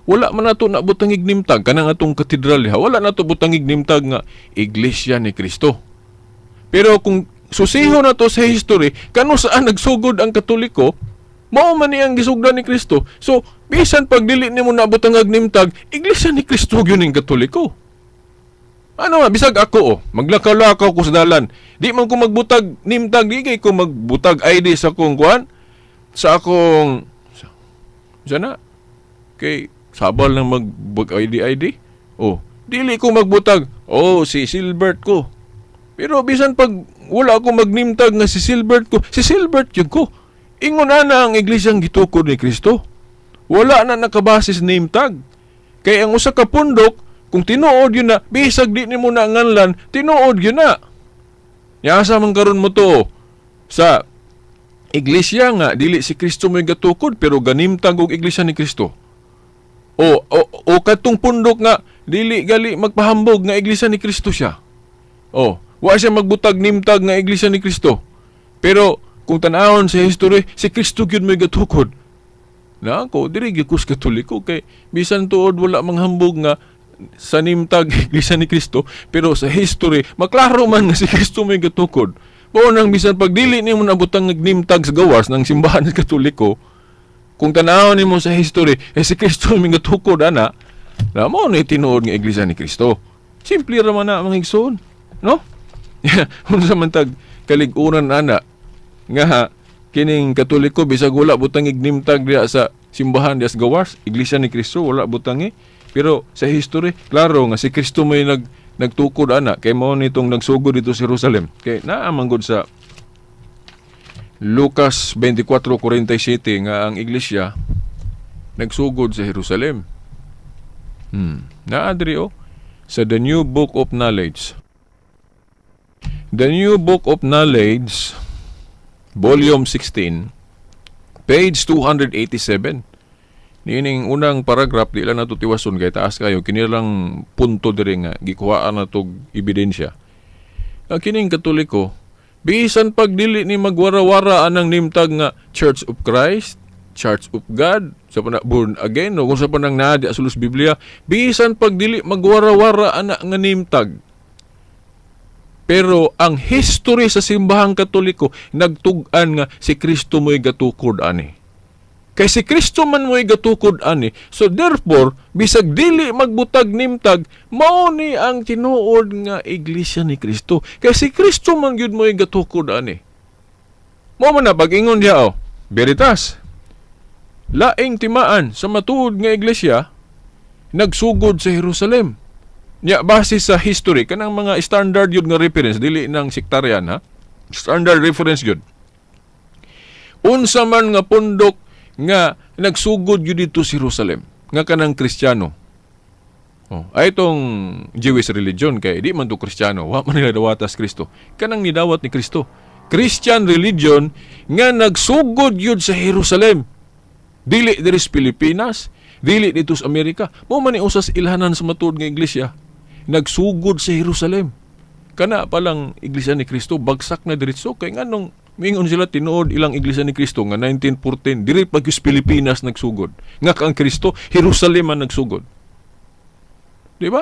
wala man nato na butangig nimtag kanang atong katedral diha, wala nato butangig nimtag nga Iglesia ni Kristo. Pero kung susiho na to sa history, kano saan nagsugod ang Katoliko, mao man ni ang gisugdan ni Kristo. So, bisan pag dili nimo na butangag nimtag, Iglesia ni Kristo gyud ning Katoliko. Ano nga, bisag ako oh, maglakaw-lakaw ko sa dalan. Di man ko magbutag nimtag, di kay ko magbutag I D sa akong kuan, sa akong, sana, kay sabal lang mag-I D I D. Oh, dili ko magbutag. Oh, si Silbert ko. Pero bisan pag wala ako magnimtag nga si Silbert ko, si Silbert yun ko. Ingon na na ang iglesyang gitukod ni Kristo. Wala na nakabasis name tag. Kaya ang usa ka pundok, kung tinuod yun na, bisag di ni mo na nganlan, tinuod yun na. Yasa man karon mo to sa iglesia nga, dili si Kristo mo yung gatukod, pero ganimtag og iglesia ni Kristo. O, o, o katong pundok nga, dili gali magpahambog nga iglesia ni Kristo siya. O, wa siya magbutag nimtag nga iglesia ni Kristo. Pero, kung tanahon sa history, si Kristo gyud may gatukod. Na ako, diri gikus Katoliko, kay bisan tuod wala manghambog nga sa nimtag iglesia ni Kristo, pero sa history, maklaro man nga si Kristo may gatukod. Bao nang bisan pag dili nimo nabutang nimtag sa gawas ng simbahan ng Katoliko, kung tanahon nimo sa history, eh si Kristo may gatukod, ana, na mo na itinuod nga iglesia ni Kristo. Simple raman na mga igsoon, no? Kung sa mantag kaliguran, ana, nga kining Katoliko, bisag wala butang ignimtag diya sa simbahan diya sa gawas, iglesia ni Kristo, wala butangi. Pero sa history, klaro nga si Kristo may nag, nagtukod, ana, kay mo nitong nagsugod dito sa Jerusalem. Kay naamanggod sa Lucas twenty-four forty-seven nga ang iglesia nagsugod sa Jerusalem. Hmm. Naadri oh, sa The New Book of Knowledge. The New Book of Knowledge, Volume sixteen, page two eighty-seven. Niining unang paragraph, di lang natutiwason kay taas kayo, kinilang punto diri nga gikuhaan na tog ebidensya. Ang kining Katoliko, bisan pag dili ni magwara-wara anang nimtag nga Church of Christ, Church of God, sa panang born again, o kung sa panang naadi asulus Biblia, bisan pag dili magwara-wara ana nga nimtag. Pero ang history sa simbahang Katoliko, nagtug-an nga si Kristo mo'y gatukod ani. Kay si Kristo man mo'y gatukod ani. So therefore, bisag dili magbutag nimtag, mao ni ang tinuod nga iglesia ni Kristo. Kay si Kristo man gyud mo'y gatukod ani. Mao man na pag-ingon diha oh, Veritas. Laing timaan sa matuod nga iglesia nagsugod sa Jerusalem. Nya base sa history kanang mga standard yun nga reference, dili nang sektaryan ha. Standard reference yun. Unsa man nga pundok nga nagsugod yun dito sa Jerusalem, nga kanang Kristiyano. Oh, ay itong Jewish religion, kay di man to Kristiyano, wa man nila dawatas Kristo. Kanang nidawat ni Kristo. Christian religion nga nagsugod yun sa Jerusalem. Dili diri sa Pilipinas, dili dito sa Amerika. Mo man ni usas ilhanan sa matuod nga iglesia, nagsugod sa Jerusalem. Kana palang iglesia ni Kristo, bagsak na diretso, kay nganong mingon sila tinuod ilang iglesia ni Kristo nga nineteen fourteen, diri pag sa Pilipinas nagsugod. Nga kang Kristo, Jerusalem man nagsugod. Di ba?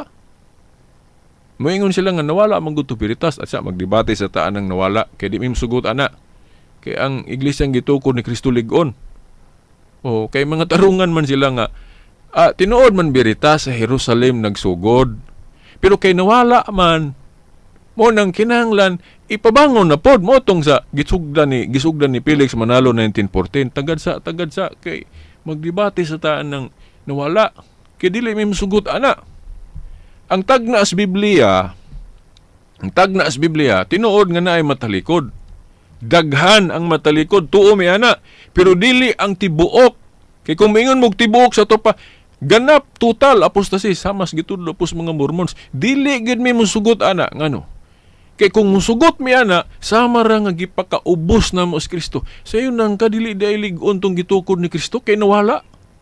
Moingon sila nga nawala man gud to Veritas, at sa magdebate sa taan ng nawala, kay di mi sugot ana. Kay ang iglesyang gitukod ni Kristo lig-on. O kay mga tarungan man sila nga, ah, tinuod man Veritas sa Jerusalem nagsugod. Pero kay nawala man, mo nang kinahanglan ipabangon na pod mo tong sa gisugdan ni gisugdan ni Felix Manalo nineteen fourteen, tagad sa tagad sa kay magdebate sa taan ng nawala, kay dili mi masugot ana. Ang tagna sa Biblia, ang tagna sa Biblia tinuod nga naay matalikod. Daghan ang matalikod, tuo mi ana, pero dili ang tibuok. Kay kung mingon mo tibuok sa to pa, ganap total apostasy, samas gitudlo pus mga Mormons, dili gid mi musugot ana ngano. Kay kung musugot mi ana, sama ra nga gipakaubos na mo si Kristo. Sayo nang kadili dailig untong gitukod ni Kristo kay nawala.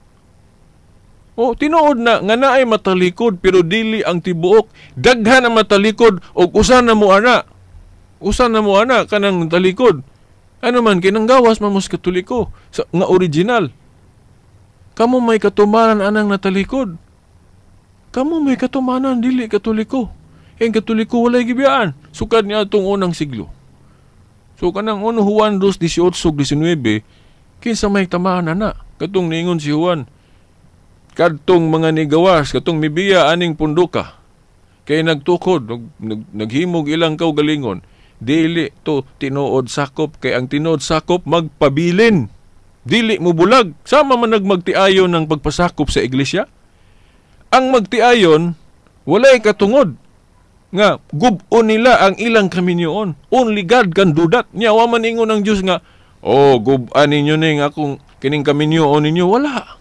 O tinuod na nga naay matalikod pero dili ang tibuok. Daghan ang matalikod og usa na mo ana. Usa na mo ana kanang talikod. Ano man kinang gawas man mos Katoliko sa nga original. Kamo may katumanan anang natalikod. Kamo may katumanan, dili katoliko. Ang katoliko walay gibiyaan. Sukad niya itong unang siglo. So kanang uno Juan two eighteen nineteen, kinsa may tamaan na. Katong niingon si Juan, kadtong mga nigawas, katong mibiya aning punduka. Kay nagtukod, nag, nag, naghimog ilang kaugalingon. Dili to tinuod sakop, kay ang tinuod sakop magpabilin. Dili mo bulag. Sama man nagmagtiayon ng pagpasakop sa iglesia. Ang magtiayon, walay katungod. Nga, gubon nila ang ilang kaminyoon. Only God can do that. Nya, wa man ingon ng Diyos nga, oh, guban ninyo ning akong kining kaminyoon ninyo. Wala.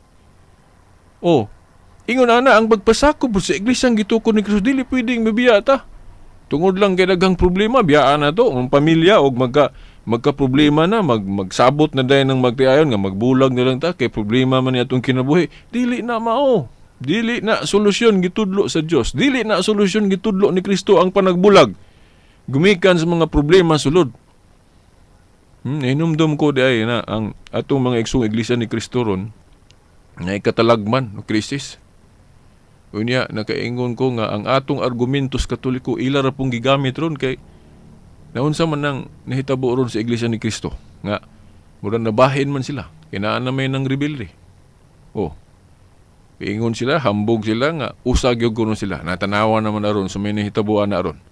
Oh, ingon ana, ang pagpasakop sa iglesyang gitukod ni Kristo, dili pwedeng mabiya ta. Tungod lang kay daghang problema, biyaan na to. Ang pamilya, o magka, magka-problema na, mag, magsabot na dahil ng magtiayon, nga magbulag na lang ta, kay problema man itong kinabuhi. Dili na mao. Dili na solusyon gitudlo sa Dios. Dili na solusyon gitudlo ni Kristo ang panagbulag. Gumikan sa mga problema sulod. Hmm, inumdum ko di ay na ang atong mga igsong iglesia ni Kristo ron na ikatalagman no krisis. Unya nakaingon ko nga ang atong argumentos katoliko ila ra pong gigamit ron kay naunsa man nang nahitabo ron sa iglesia ni Kristo nga murag nabahin man sila. Kinaan na may nang rebelde. Oh. Ingon sila, hambog sila nga usag yung kuno sila. Natanawa naman na ron sa may nahitabuan na ron.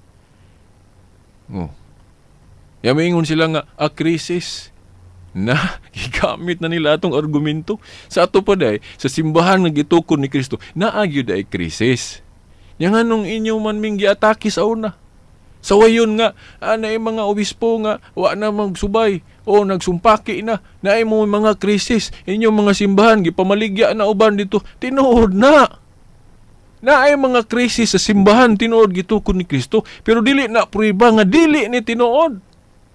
Oh. Ya ingon sila nga a krisis na gigamit na nila atong argumento sa ato pa day sa simbahan nga gitukod ni Kristo. Naagyo day krisis. Yang anong inyo man ming giatake sa una. Sa wayon nga anay mga obispo nga wa na magsubay o nagsumpaki na naay mo mga krisis inyong mga simbahan gipamaligya na uban dito tinuod na naay mga krisis sa simbahan tinuod gitukod ni Kristo pero dili na prueba nga dili ni tinuod.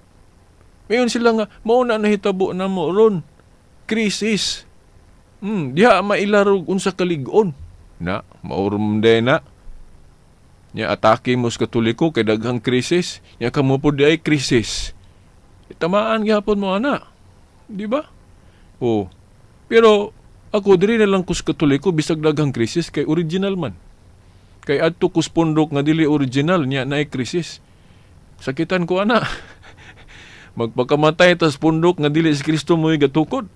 Mayon sila nga mao na nahitabo na mo ron krisis. Hmm, diha mailarog unsa kalig-on na maurum day na. Nya atake mo sa katoliko kay daghang krisis, nya kamo pod di ay krisis. Tamaan gyapon mo ana. Di ba? Oh. Pero ako diri na lang kus katoliko bisag daghang krisis kay original man. Kay adto kus pundok nga dili original nya naay krisis. Sakitan ko ana. Magpakamatay tas pundok nga dili si Kristo mo'y gatukod.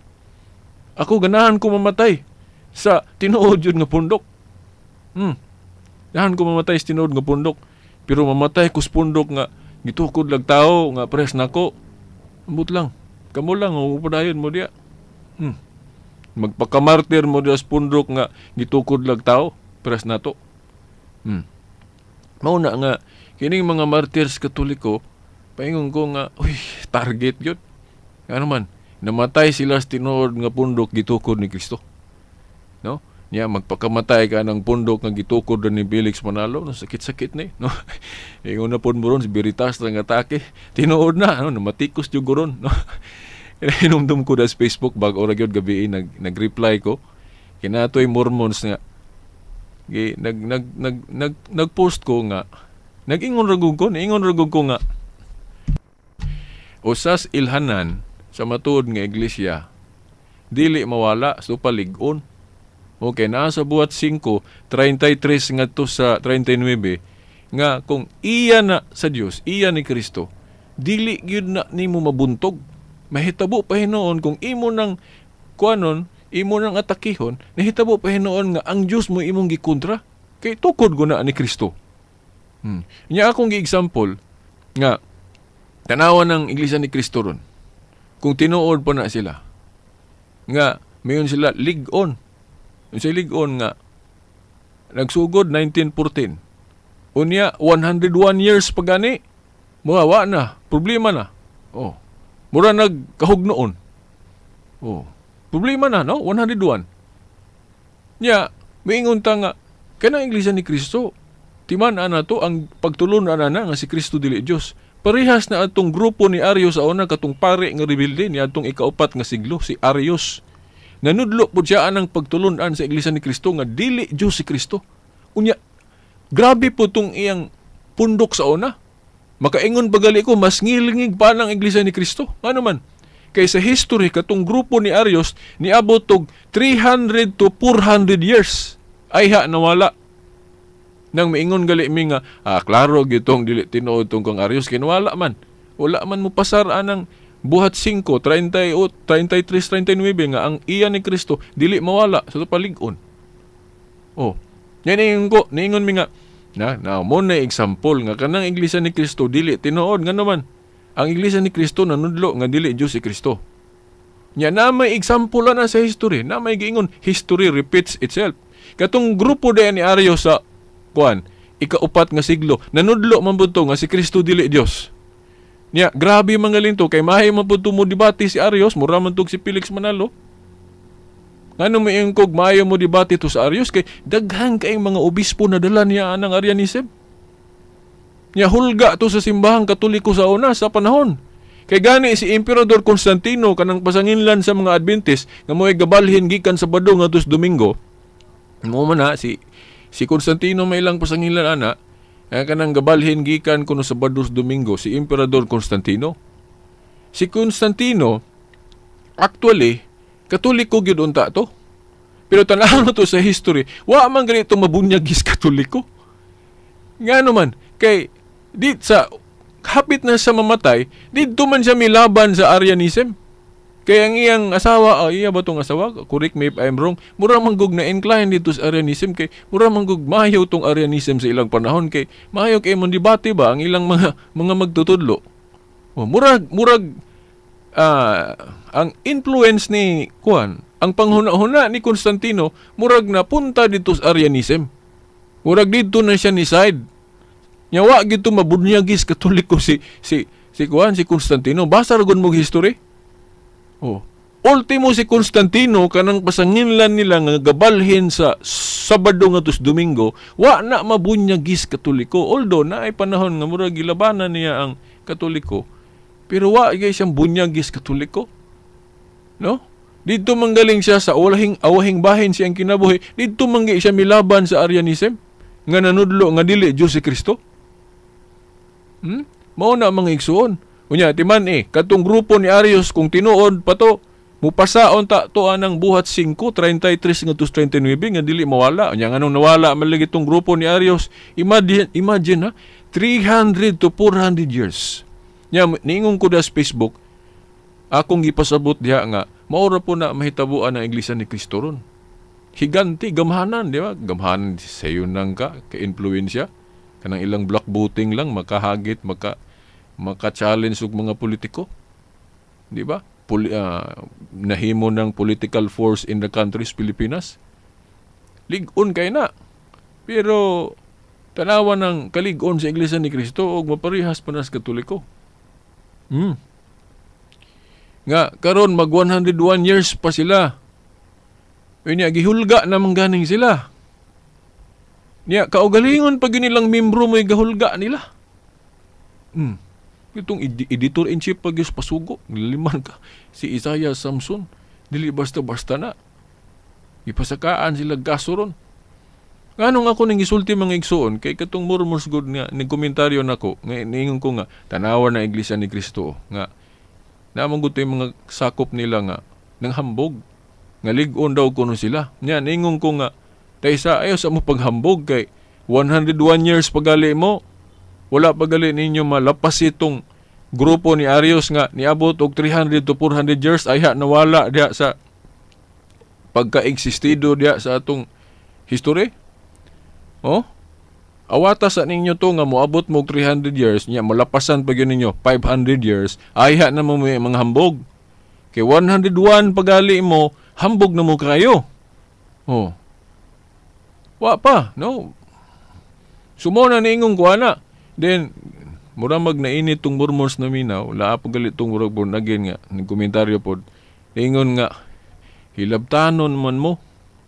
Ako ganahan ko mamatay sa tinuod yun nga pundok. Hmm. Dahan ko mamatay sa tinuod nga pundok. Pero mamatay ko sa pundok nga gitukod lang tao nga pres nako. Ambot lang. Kamu lang o upadayon mo diya. Hmm. Magpakamartir mo diya sa pundok nga gitukod lang tao pres nato. Hmm. Mauna nga kining mga martyrs katoliko paingon ko nga uy target gyud. Ano man namatay sila sa tinuod nga pundok gitukod ni Kristo. No? Nya magpakamatay ka ng pundok nga gitukod ni Felix Manalo, no sakit-sakit ni, no. Ingon na pud mo ron si Veritas lang atake. Tinuod na, no, namatikos jud ron, no. Inumdum ko da sa Facebook bag ora gyud gabi nag nag-reply ko. Kinatoy Mormons nga gi nag nag nag nag nag-post ko nga nag-ingon ragug ko, ingon ragug ko nga usas ilhanan sa matuod nga iglesia dili mawala so palig-on. Okay, naa sa buhat five, thirty-three nga to sa thirty-nine nga kung iya na sa Dios, iya ni Kristo, dili gyud na nimo mabuntog. Mahitabo pa hinoon kung imo nang kuanon, imo nang atakihon, nahitabo pa hinoon nga ang Dios mo imong gikontra kay tukod ko na ni Kristo. Hmm. Nya akong gi-example nga tanawan ng iglesia ni Kristo ron. Kung tinuod pa na sila nga mayon sila lig-on. Sa lig-on nga nagsugod nineteen fourteen. Unya one hundred one years pagani. Mawa na, problema na. Oh. Mura nagkahug noon. Oh. Problema na no, one hundred one. Nya, miingon ta nga kanang iglesia ni Kristo. Timan ana to ang pagtulon ana na nga si Kristo dili Dios. Parehas na atong grupo ni Arius sa una katong pare nga rebelde ni atong ikaupat nga siglo si Arius. Nanudlo po siya anang pagtulunan sa iglesia ni Kristo nga dili Diyos si Kristo. Unya, grabe po itong iyang pundok sa una. Makaingon bagali ko, mas ngilingig pa ng iglesia ni Kristo. Ano man? Kay sa history katong grupo ni Arios niabot og three hundred to four hundred years ay ha nawala. Nang miingon gali mi nga ah, klaro gitong dili tinuod tong kang Arios kay nawala man. Wala man mo pasar anang buhat five, thirty-eight, thirty-three, thirty-nine nga ang iya ni Kristo dili mawala sa palig-on. Oh, yan ingon ko, niingon mi nga na na mo na example nga kanang iglesia ni Kristo dili tinuod nga naman. Ang iglesia ni Kristo nanudlo nga dili Dios si Kristo. Nya na may example na sa history, na may giingon history repeats itself. Katong grupo dayon ni Arios sa kuan, ikaupat nga siglo, nanudlo man pud to nga si Kristo dili Dios. Nya grabe mga linto kay mahay man pud mo debate si Arios, mura man tug si Felix Manalo. Ngano may ingkog maayo mo debate to sa Arios kay daghan kaayong mga obispo na dala niya anang Arianism. Nya hulga to sa simbahang Katoliko sa una sa panahon. Kay gani si Emperador Constantino kanang pasanginlan sa mga Adventist nga mo'y gabalhin gikan Sabado ngadto sa Domingo. Mo man na si si Constantino may ilang pasanginlan ana nga kanang gabalhin gikan kuno Sabado sa Domingo si Emperador Constantino. Si Constantino actually Katoliko gyud unta to. Pero tanaw na to sa history, wa man ganito mabunyag is Katoliko. Ngano man kay di sa hapit na sa mamatay, dito man siya milaban sa Arianism. Kaya ang iyang asawa, oh, iya ba itong asawa? Correct me if I'm wrong. Mura manggug na incline dito sa Arianism kay mura manggug mahayaw tong Arianism sa ilang panahon kay mahayaw kay mon debate ba ang ilang mga mga magtutudlo. Oh, murag murag ah, ang influence ni kuan, ang panghuna-huna ni Constantino murag na punta dito sa Arianism. Murag dito na siya ni side. Nyawa gito mabunyagis Katoliko si si si kuan si Constantino. Basa ra gud mo history. Oh. Ultimo si Constantino kanang pasanginlan nila nga gabalhin sa Sabado ngadto sa Domingo, wa na mabunyagis Katoliko. Although na ay panahon nga murag gilabanan niya ang Katoliko, pero wa gyud siyang bunyagis Katoliko. No? Dito manggaling siya sa awahing awahing bahin siyang kinabuhi. Dito manggi siya milaban sa Arianism nga nanudlo nga dili Dios si Kristo. Hmm? Mao na mga igsuon. Unya timan eh katong grupo ni Arios kung tinuod pa to, mupasaon ta to anang buhat five, thirty-three ngadto sa thirty-nine nga dili mawala. Unya nganong nawala man lagi tong grupo ni Arios. Imagine, imagine ha, three hundred to four hundred years. Nya niingon ko da sa Facebook, akong gipasabot diha nga maura po na mahitabuan ang iglesia ni Kristo ron. Higanti, gamhanan, di ba? Gamhanan sayo nang ka, ka-influensya. Kanang ilang block voting lang, makahagit, maka, maka-challenge og mga politiko. Di ba? Poli, uh, nahimo ng political force in the country's Pilipinas. Lig-on kay na. Pero, tanawa ng kalig-on sa iglesia ni Kristo og maparihas pa na sa Katoliko. Hmm. Nga, karon mag one hundred one years pa sila. Unya, gihulga namang ganing sila. Niya, kaugalingon pag yun nilang membro mo'y gahulga nila. Hmm. Itong ed- editor-in-chief pag yung pasugo, niliman ka. Si Isaiah Samson, dili basta-basta na. Ipasakaan sila gaso ron. Nganong ako nang isulti mga igsoon, kay katong murmurs good nga, nagkomentaryo na ko, nga, niingon ko nga, tanawa na iglesia ni Kristo, nga, namang gusto yung mga sakop nila nga, nang hambog, nga lig-on daw kuno sila. Nya, niingon ko nga, taysa ayaw sa mo paghambog kay one hundred one years pagali mo, wala pagali ninyo malapas itong grupo ni Arios nga niabot og three hundred to four hundred years ay ha nawala diha sa pagka-eksistido diha sa atong history. Oh? Awata sa ninyo to nga moabot mo og three hundred years, nya malapasan pa gyud ninyo five hundred years, ay ha na mo may mga hambog. Kay one hundred one pagali mo, hambog na mo kayo. Oh. Wa pa, no? Sumo na niingon ko ana. Then, mura mag nainit tong murmurs na minaw, laa po galit tong murag born again nga, ng komentaryo po, niingon nga, hilabtanon man mo.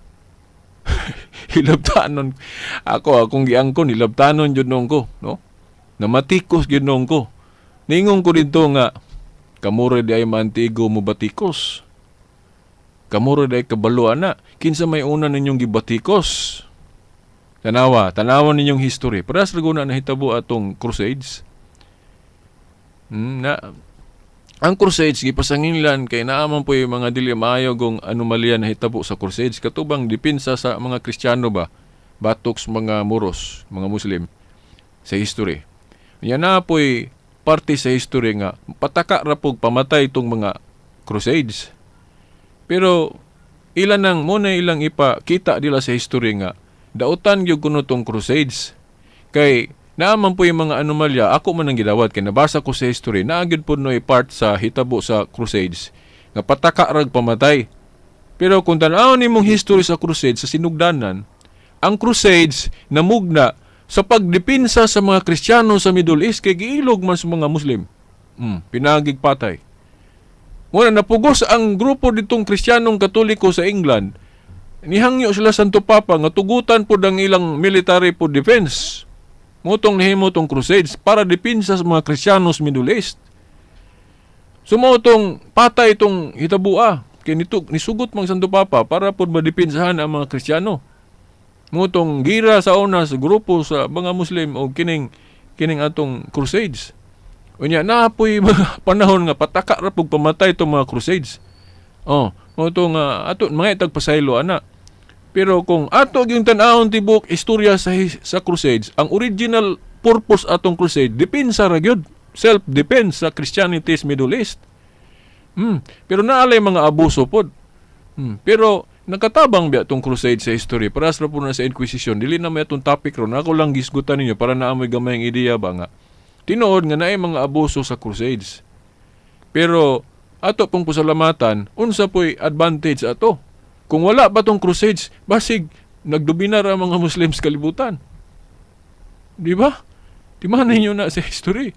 Hilabtanon. Ako, akong giangkon, hilabtanon yun nung ko, no? Namatikos yun nung ko. Niingon ko dito nga, kamura di ay mantigo mo batikos. Kamura di ay kabalo ana. Kinsa may una ninyong gibatikos. Tanawa, tanawa ninyong history. Paras laguna na hitabo atong crusades. Hmm, na ang crusades gipasanginlan kay naaman po yung mga dili maayo kung anomalya na hitabo sa crusades katubang dipinsa sa mga Kristiyano ba batok sa mga Moros, mga Muslim sa history. Yan na po'y parte sa history nga pataka ra pog pamatay itong mga crusades. Pero ilan nang muna ilang ipakita nila sa history nga dautan gyud kuno tong crusades. Kay naaman po yung mga anomalya, ako man ang gidawat kay nabasa ko sa history, naagid po no'y part sa hitabo sa crusades nga pataka rag pamatay. Pero kung tanaw ni mong history sa crusades sa sinugdanan, ang crusades namugna sa pagdepinsa sa mga Kristiyano sa Middle East kay giilog man sa mga Muslim. Hmm, pinagig patay. Muna napugos ang grupo ditong Kristiyanong Katoliko sa England. Nihangyo sila Santo Papa nga tugutan po ang ilang military po defense. Mutong nahimo tong crusades para depinsa sa mga Kristiyano sa Middle East. Sumotong patay itong hitabua. Kaya nito, nisugot mang Santo Papa para po madepinsahan ang mga Kristiyano. Mutong gira sa una sa grupo sa mga Muslim o kining kining atong crusades. Unya na po'y mga panahon nga pataka ra pug pamatay itong mga crusades. Oh, mutong uh, ato mga itagpasaylo ana. Pero kung ato yung tan-awon tibok istorya sa sa crusades, ang original purpose atong crusade depensa ra gyud, self-defense sa Christianity sa Middle East. Hmm, pero naalay mga abuso pod. Hmm, pero nakatabang biya itong crusade sa history. Paras na po na sa Inquisition. Dili na may itong topic ron. Ako lang gisgutan ninyo para naamoy gamay ang ideya ba nga. Tinuod nga na ay mga abuso sa crusades. Pero ato pong pasalamatan, unsa po'y advantage ato. Kung wala ba itong crusades, basig nagdominar ang mga Muslims kalibutan. Di ba? Timanan ninyo na sa history.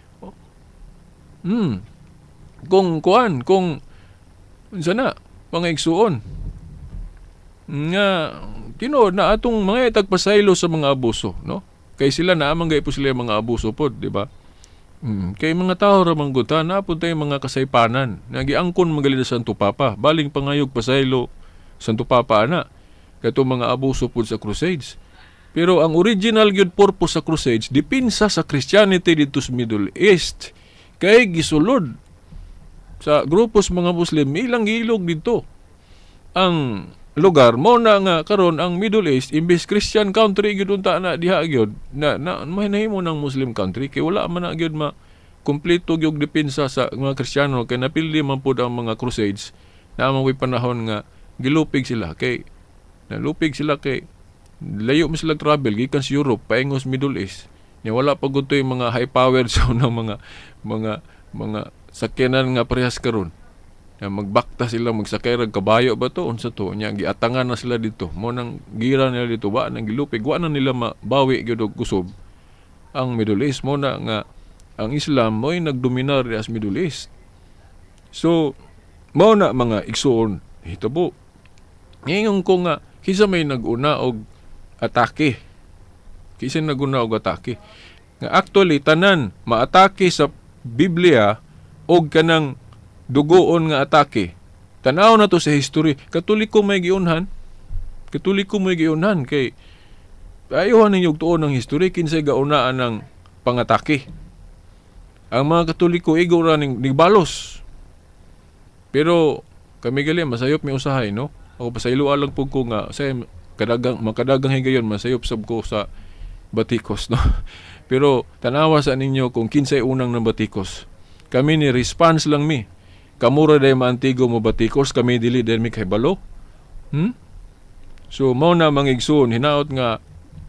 Hmm. Kung kuan, kung unsa na, mga igsuon. Nga tinuod na atong mga itagpasaylo sa mga abuso, no? Kay sila naamang gay po sila mga abuso pod, di ba? Mm, kay mga tao ra mangguta na pud tay mga kasaypanan. Nagiangkon magali sa Santo Papa, baling pangayog pasaylo Santo Papa ana. Kato mga abuso pod sa crusades. Pero ang original gyud purpose sa crusades dipinsa sa Christianity dito sa Middle East. Kay gisulod sa grupos mga Muslim ilang ilog dito. Ang lugar mo na nga karon ang Middle East imbes Christian country gyud unta na diha gyud na, na may nahimo ng Muslim country kay wala man na gyud ma kumpleto gyud depensa sa mga Kristiyano kay napildi man pud ang mga crusades na may panahon nga gilupig sila kay nalupig sila kay layo mo sila travel gikan sa Europe paingos Middle East nya wala pa gud yung mga high powered sa so, mga mga mga sakyanan nga parehas karon. Na magbakta sila, magsakay rag kabayo ba to? Unsa to? Nya giatangan na sila dito. Mo nang gira nila dito, wa nang gilupig, wa na nila mabawi gyud og kusob. Ang Middle East mo na nga ang Islam mo'y nagdominar as Middle East. So, mo na mga igsuon hitabo. Ngayon ko nga kisa may naguna og atake. Kisa naguna og atake. Nga actually tanan maatake sa Biblia og kanang dugoon nga atake. Tanaw na to sa history. Katoliko may giunhan. Katoliko may giunhan kay ayuhan ninyo tuon ng history kinsay gaunaan ng pangatake. Ang mga Katoliko igo ra ning nigbalos. Pero kami gali masayop mi usahay no. Ako pasaylo lang pug ko nga say kadagang makadagang higayon masayop sab ko sa batikos no. Pero tanawa sa ninyo kung kinsay unang ng batikos. Kami ni response lang mi. Kamura day maantigo mo batikos, kami dili din mi kay balo. Hmm? So, mao na mangigsoon, hinaot nga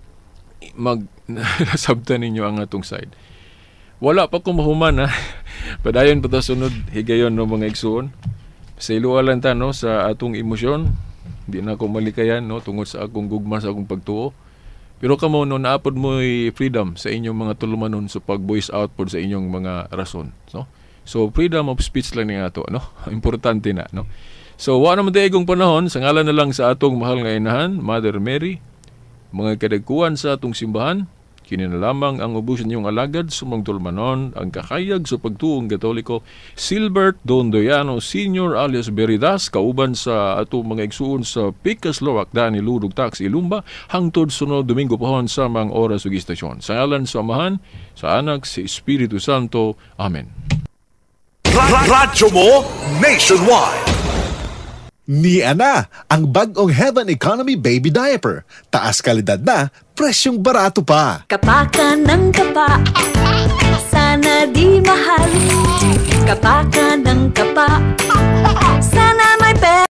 mag nasabtan ninyo ang atong side. Wala pa ko mahuman ha. Padayon pa ta sunod higayon no mga igsoon. Sa ilualan ta no sa atong emosyon. Di na ako malikayan no tungod sa akong gugma sa akong pagtuo. Pero kamo no naapod mo freedom sa inyong mga tulumanon sa pag-voice out pod sa inyong mga rason, no? So, freedom of speech lang nga ito, no? Importante na, no? So, wala naman tayo igong panahon, sa ngalan na lang sa atong mahal nga inahan, Mother Mary, mga kadagkuhan sa atong simbahan, kini na lamang ang ubusin niyong alagad, sumang tulmanon, ang kakayag sa pagtuong Katoliko, Silbert Dondoyano Senior alias Beridas, kauban sa atong mga igsuon sa Picas Loac, Dani Ludog Tax, Ilumba, hangtod sunod Domingo pohon sa mga oras ug istasyon. Sa ngalan sa Amahan, sa Anak, sa Espiritu Santo. Amen. Radyo mo nationwide. Ni Ana, ang bagong Heaven Economy Baby Diaper. Taas kalidad na, presyong barato pa. Kapa ka ng kapa, sana di mahal. Kapa ka ng kapa, sana